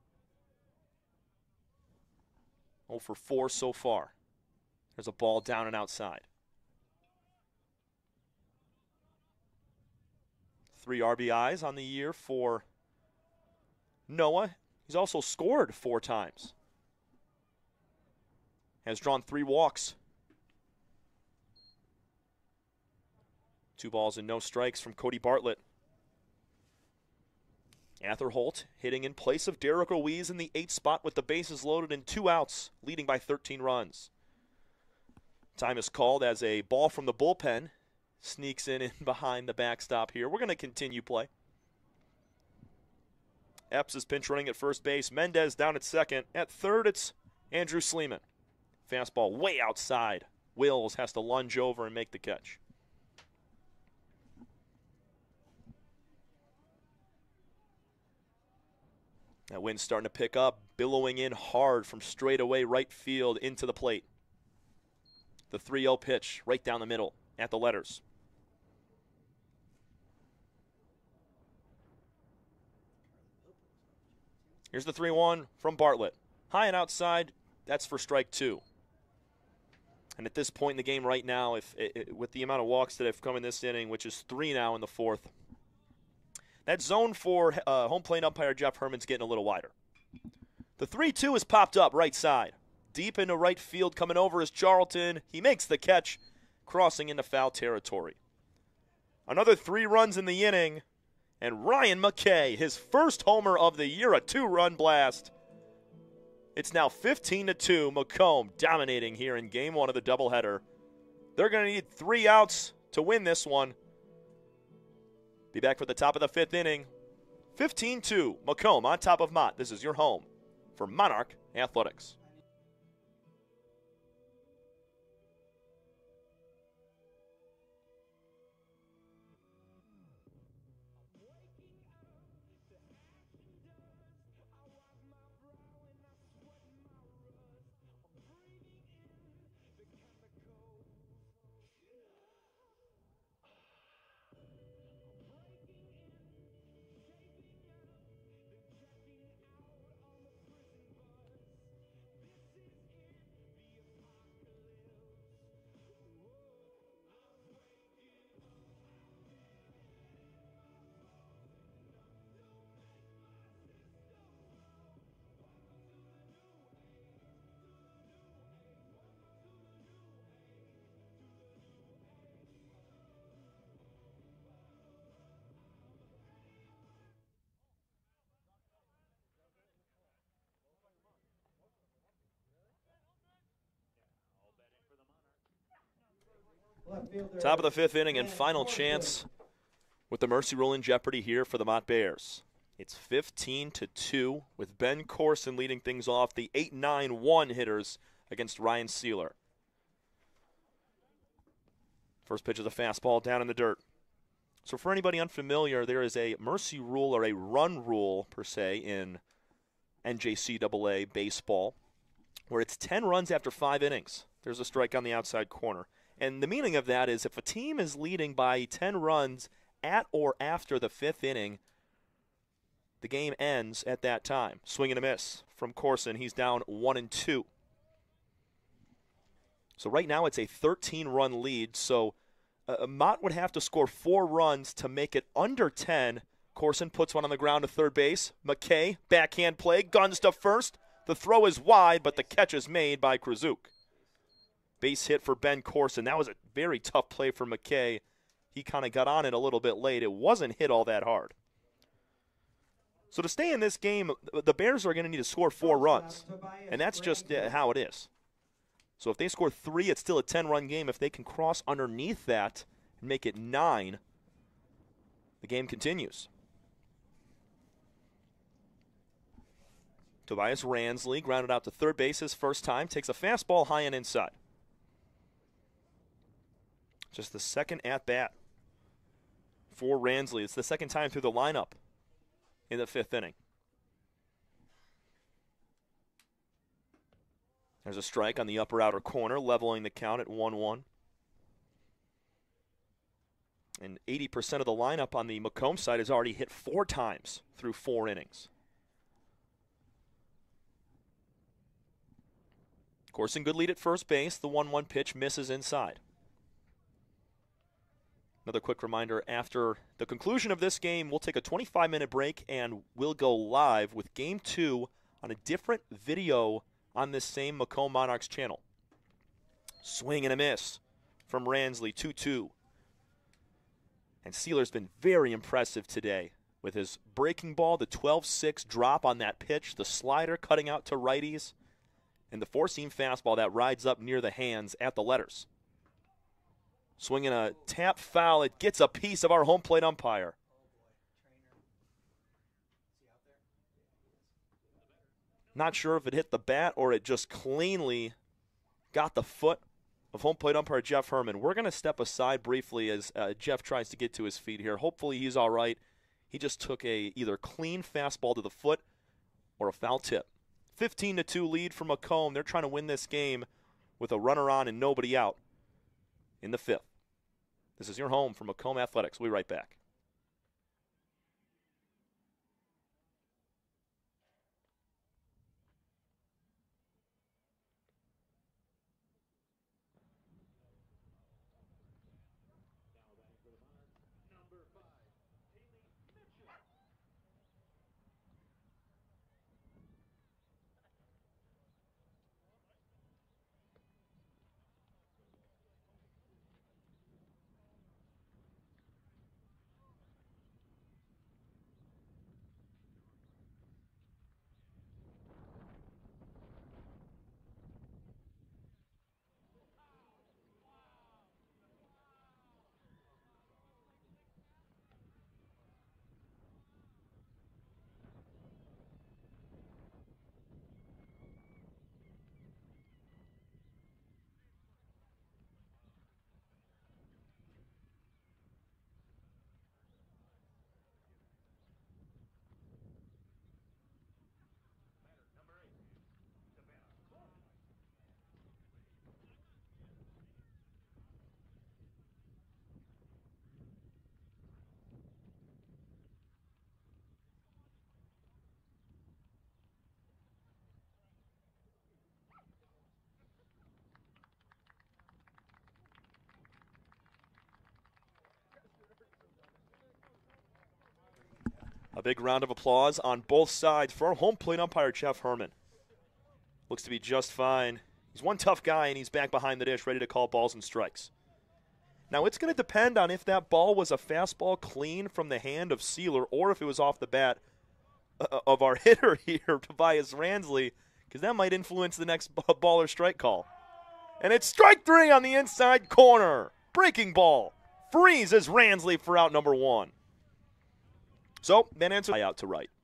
Speaker 2: oh for four so far. There's a ball down and outside. Three R B Is on the year for Noah. He's also scored four times. Has drawn three walks. Two balls and no strikes from Cody Bartlett. Atherholt hitting in place of Derek Ruiz in the eighth spot with the bases loaded and two outs, leading by thirteen runs. Time is called as a ball from the bullpen sneaks in, in behind the backstop here. We're going to continue play. Epps is pinch running at first base. Mendez down at second. At third, it's Andrew Sleeman. Fastball way outside. Wills has to lunge over and make the catch. That wind's starting to pick up, billowing in hard from straightaway right field into the plate. The three oh pitch right down the middle at the letters. Here's the three one from Bartlett. High and outside, that's for strike two. And at this point in the game right now, if it, it, with the amount of walks that have come in this inning, which is three now in the fourth, that zone for uh, home plate umpire Jeff Herman's getting a little wider. The three two is popped up right side. Deep into right field, coming over is Charlton. He makes the catch, crossing into foul territory. Another three runs in the inning, and Ryan McKay, his first homer of the year, a two-run blast. It's now fifteen to two, Macomb dominating here in game one of the doubleheader. They're going to need three outs to win this one. Be back for the top of the fifth inning. fifteen two, Macomb on top of Mott. This is your home for Monarch Athletics. Top of the fifth inning and final chance with the Mercy Rule in jeopardy here for the Mott Bears. It's fifteen to two with Ben Corson leading things off, the eight nine one hitters against Ryan Sealer. First pitch is a fastball down in the dirt. So for anybody unfamiliar, there is a Mercy Rule or a run rule, per se, in N J C double A baseball, where it's ten runs after five innings. There's a strike on the outside corner. And the meaning of that is if a team is leading by ten runs at or after the fifth inning, the game ends at that time. Swing and a miss from Corson. He's down one and two. So right now it's a thirteen-run lead. So uh, Mott would have to score four runs to make it under ten. Corson puts one on the ground to third base. McKay, backhand play, guns to first. The throw is wide, but the catch is made by Krzyzuk. Base hit for Ben Corson. That was a very tough play for McKay. He kind of got on it a little bit late. It wasn't hit all that hard. So to stay in this game, the Bears are going to need to score four runs, and that's just uh, how it is. So if they score three, it's still a ten-run game. If they can cross underneath that and make it nine, the game continues. Tobias Ransley grounded out to third base his first time, takes a fastball high and inside. Just the second at-bat for Ransley. It's the second time through the lineup in the fifth inning. There's a strike on the upper outer corner, leveling the count at one one. And eighty percent of the lineup on the Macomb side has already hit four times through four innings. Corson, good lead at first base. The one one pitch misses inside. Another quick reminder, after the conclusion of this game, we'll take a twenty-five minute break and we'll go live with Game two on a different video on this same Macomb Monarchs channel. Swing and a miss from Ransley, two two. And Sealer's been very impressive today with his breaking ball, the twelve six drop on that pitch, the slider cutting out to righties, and the four-seam fastball that rides up near the hands at the letters. Swinging a tap foul. It gets a piece of our home plate umpire. Not sure if it hit the bat or it just cleanly got the foot of home plate umpire Jeff Herman. We're going to step aside briefly as uh, Jeff tries to get to his feet here. Hopefully he's all right. He just took a either clean fastball to the foot or a foul tip. fifteen to two lead for Macomb. They're trying to win this game with a runner on and nobody out in the fifth. This is your home for Macomb Athletics. We'll be right back. A big round of applause on both sides for our home plate umpire, Jeff Herman. Looks to be just fine. He's one tough guy, and he's back behind the dish, ready to call balls and strikes. Now, it's going to depend on if that ball was a fastball clean from the hand of Sealer or if it was off the bat uh, of our hitter here, Tobias Ransley, because that might influence the next ball or strike call. And it's strike three on the inside corner. Breaking ball. Freezes Ransley for out number one. So, that answer out to right.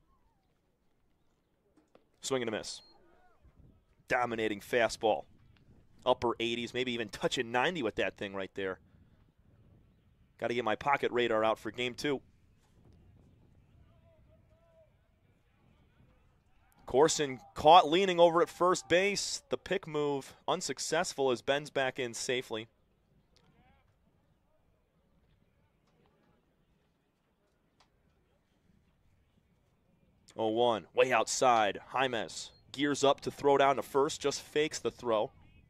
Speaker 2: Swing and a miss. Dominating fastball. Upper eighties, maybe even touching ninety with that thing right there. Got to get my pocket radar out for game two. Corson caught leaning over at first base. The pick move unsuccessful as Ben's back in safely. oh one, way outside. Jaimes gears up to throw down to first, just fakes the throw.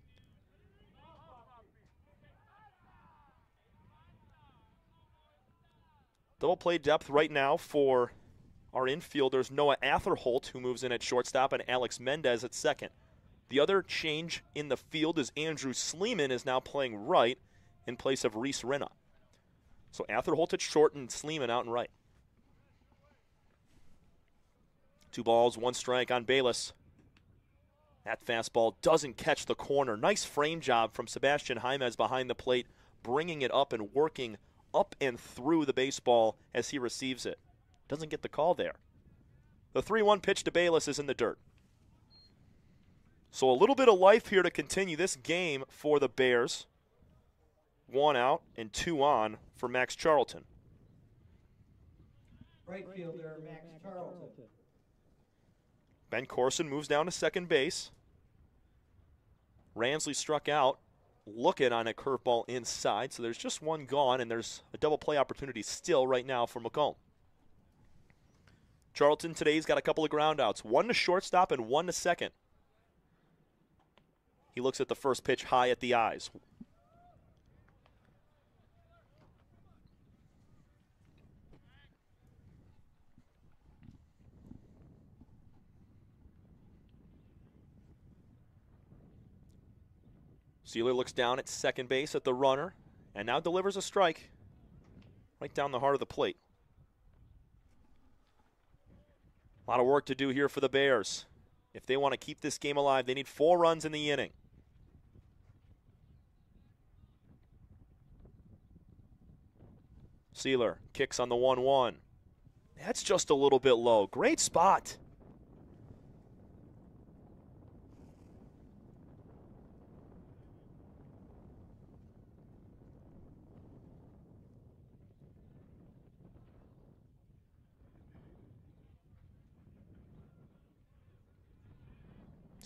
Speaker 2: Double play depth right now for our infielders, Noah Atherholt, who moves in at shortstop, and Alex Mendez at second. The other change in the field is Andrew Sleeman is now playing right in place of Reese Rinna. So Atherholt at short and Sleeman out and right. Two balls, one strike on Bayless. That fastball doesn't catch the corner. Nice frame job from Sebastian Jaimes behind the plate, bringing it up and working up and through the baseball as he receives it. Doesn't get the call there. The three one pitch to Bayless is in the dirt. So a little bit of life here to continue this game for the Bears. One out and two on for Max Charlton.
Speaker 3: Right fielder, Max Charlton.
Speaker 2: Ben Corson moves down to second base. Ransley struck out, looking on a curveball inside, so there's just one gone, and there's a double play opportunity still right now for Macomb. Charlton today's got a couple of groundouts, one to shortstop and one to second. He looks at the first pitch high at the eyes. Sealer looks down at second base at the runner and now delivers a strike right down the heart of the plate. A lot of work to do here for the Bears. If they want to keep this game alive, they need four runs in the inning. Sealer kicks on the one one. That's just a little bit low. Great spot.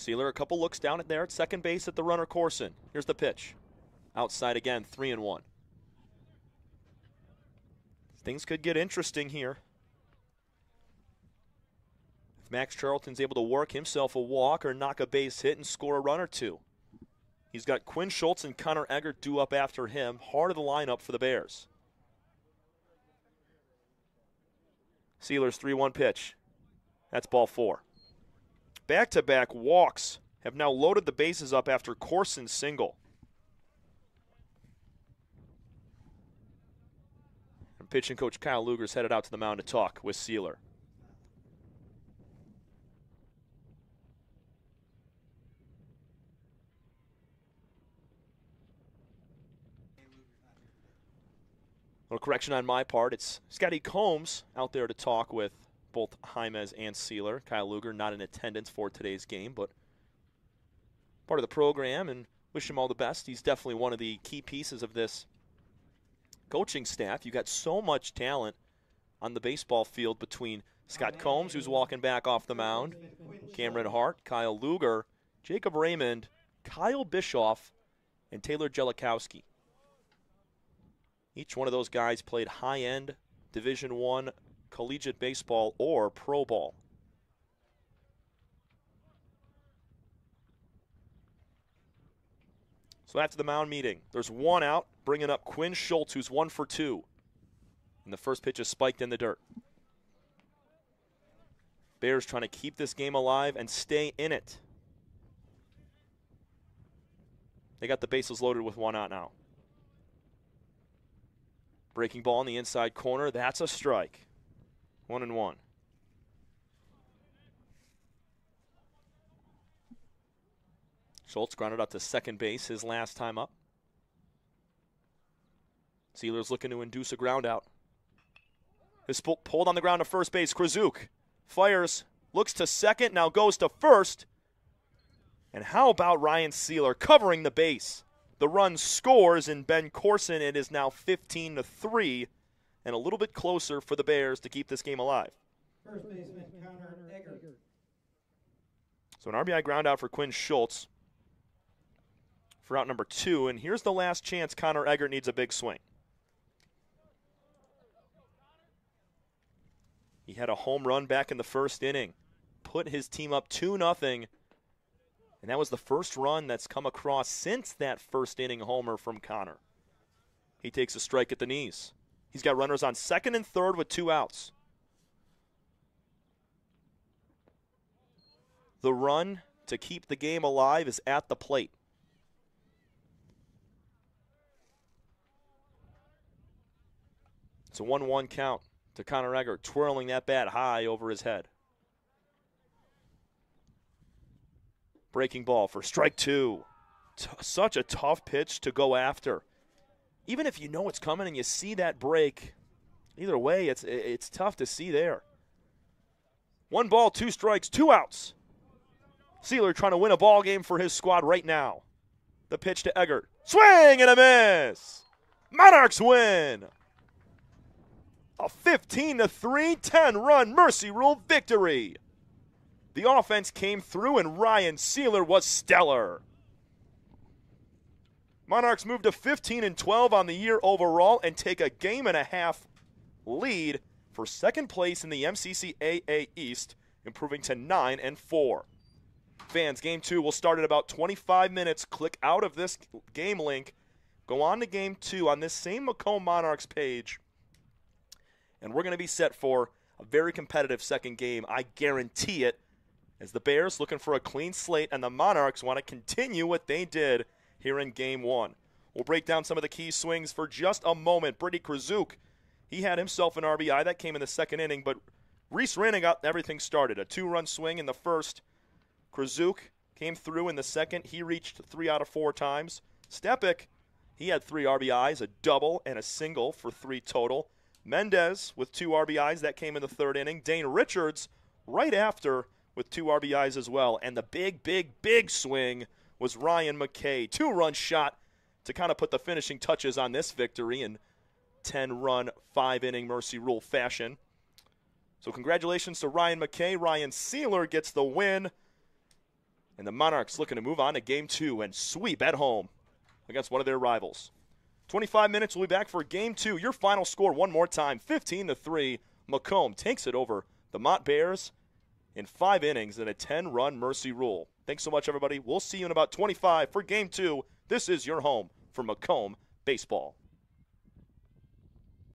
Speaker 2: Sealer, a couple looks down at there at second base at the runner Corson. Here's the pitch. Outside again, three and one. Things could get interesting here. If Max Charlton's able to work himself a walk or knock a base hit and score a run or two. He's got Quinn Schultz and Connor Eggert due up after him. Heart of the lineup for the Bears. Sealer's three one pitch. That's ball four. Back-to-back walks have now loaded the bases up after Corson's single. And pitching coach Kyle Luger's headed out to the mound to talk with Sealer. Little correction on my part. It's Scotty Combs out there to talk with both Jaimez and Sealer. Kyle Luger not in attendance for today's game, but part of the program, and wish him all the best. He's definitely one of the key pieces of this coaching staff. You got so much talent on the baseball field between Scott Combs, who's walking back off the mound, Cameron Hart, Kyle Luger, Jacob Raymond, Kyle Bischoff, and Taylor Jellikowski. Each one of those guys played high-end Division One collegiate baseball or pro ball. So after the mound meeting, there's one out, bringing up Quinn Schultz, who's one for two. And the first pitch is spiked in the dirt. Bears trying to keep this game alive and stay in it. They got the bases loaded with one out now. Breaking ball in the inside corner. That's a strike. One and one. Schultz grounded up to second base his last time up. Sealer's looking to induce a ground out. Is pulled on the ground to first base. Krzyzuk fires, looks to second, now goes to first. And how about Ryan Sealer covering the base? The run scores in Ben Corson. It is now fifteen to three, and a little bit closer for the Bears to keep this game alive.
Speaker 1: First baseman Connor Eggert.
Speaker 2: So an R B I ground out for Quinn Schultz for out number two, and here's the last chance Connor Eggert needs a big swing. He had a home run back in the first inning, put his team up two nothing. And that was the first run that's come across since that first inning homer from Connor. He takes a strike at the knees. He's got runners on second and third with two outs. The run to keep the game alive is at the plate. It's a one one count to Connor Eggert, twirling that bat high over his head. Breaking ball for strike two. T- such a tough pitch to go after. Even if you know it's coming and you see that break, either way, it's it's tough to see there. One ball, two strikes, two outs. Sealer trying to win a ball game for his squad right now. The pitch to Eggert. Swing and a miss. Monarchs win. A fifteen to three, ten-run Mercy Rule victory. The offense came through, and Ryan Sealer was stellar. Monarchs move to fifteen and twelve on the year overall and take a game and a half lead for second place in the M C C A A East, improving to nine and four. Fans, game two will start in about twenty-five minutes. Click out of this game link. Go on to game two on this same Macomb Monarchs page. And we're going to be set for a very competitive second game. I guarantee it. As the Bears looking for a clean slate, and the Monarchs want to continue what they did here in game one. We'll break down some of the key swings for just a moment. Brady Krzyzuk, he had himself an R B I. That came in the second inning, but Reese Ranning got everything started. A two-run swing in the first. Krzyzuk came through in the second. He reached three out of four times. Stepik, he had three R B Is, a double and a single for three total. Mendez with two R B Is. That came in the third inning. Dane Richards right after with two R B Is as well. And the big, big, big swing was Ryan McKay. Two-run shot to kind of put the finishing touches on this victory in ten-run, five-inning Mercy Rule fashion. So congratulations to Ryan McKay. Ryan Sealer gets the win. And the Monarchs looking to move on to game two and sweep at home against one of their rivals. twenty-five minutes, we'll be back for game two. Your final score one more time, fifteen to three. Macomb takes it over the Mott Bears in five innings and a ten-run mercy rule. Thanks so much, everybody. We'll see you in about twenty-five for game two. This is your home for Macomb baseball.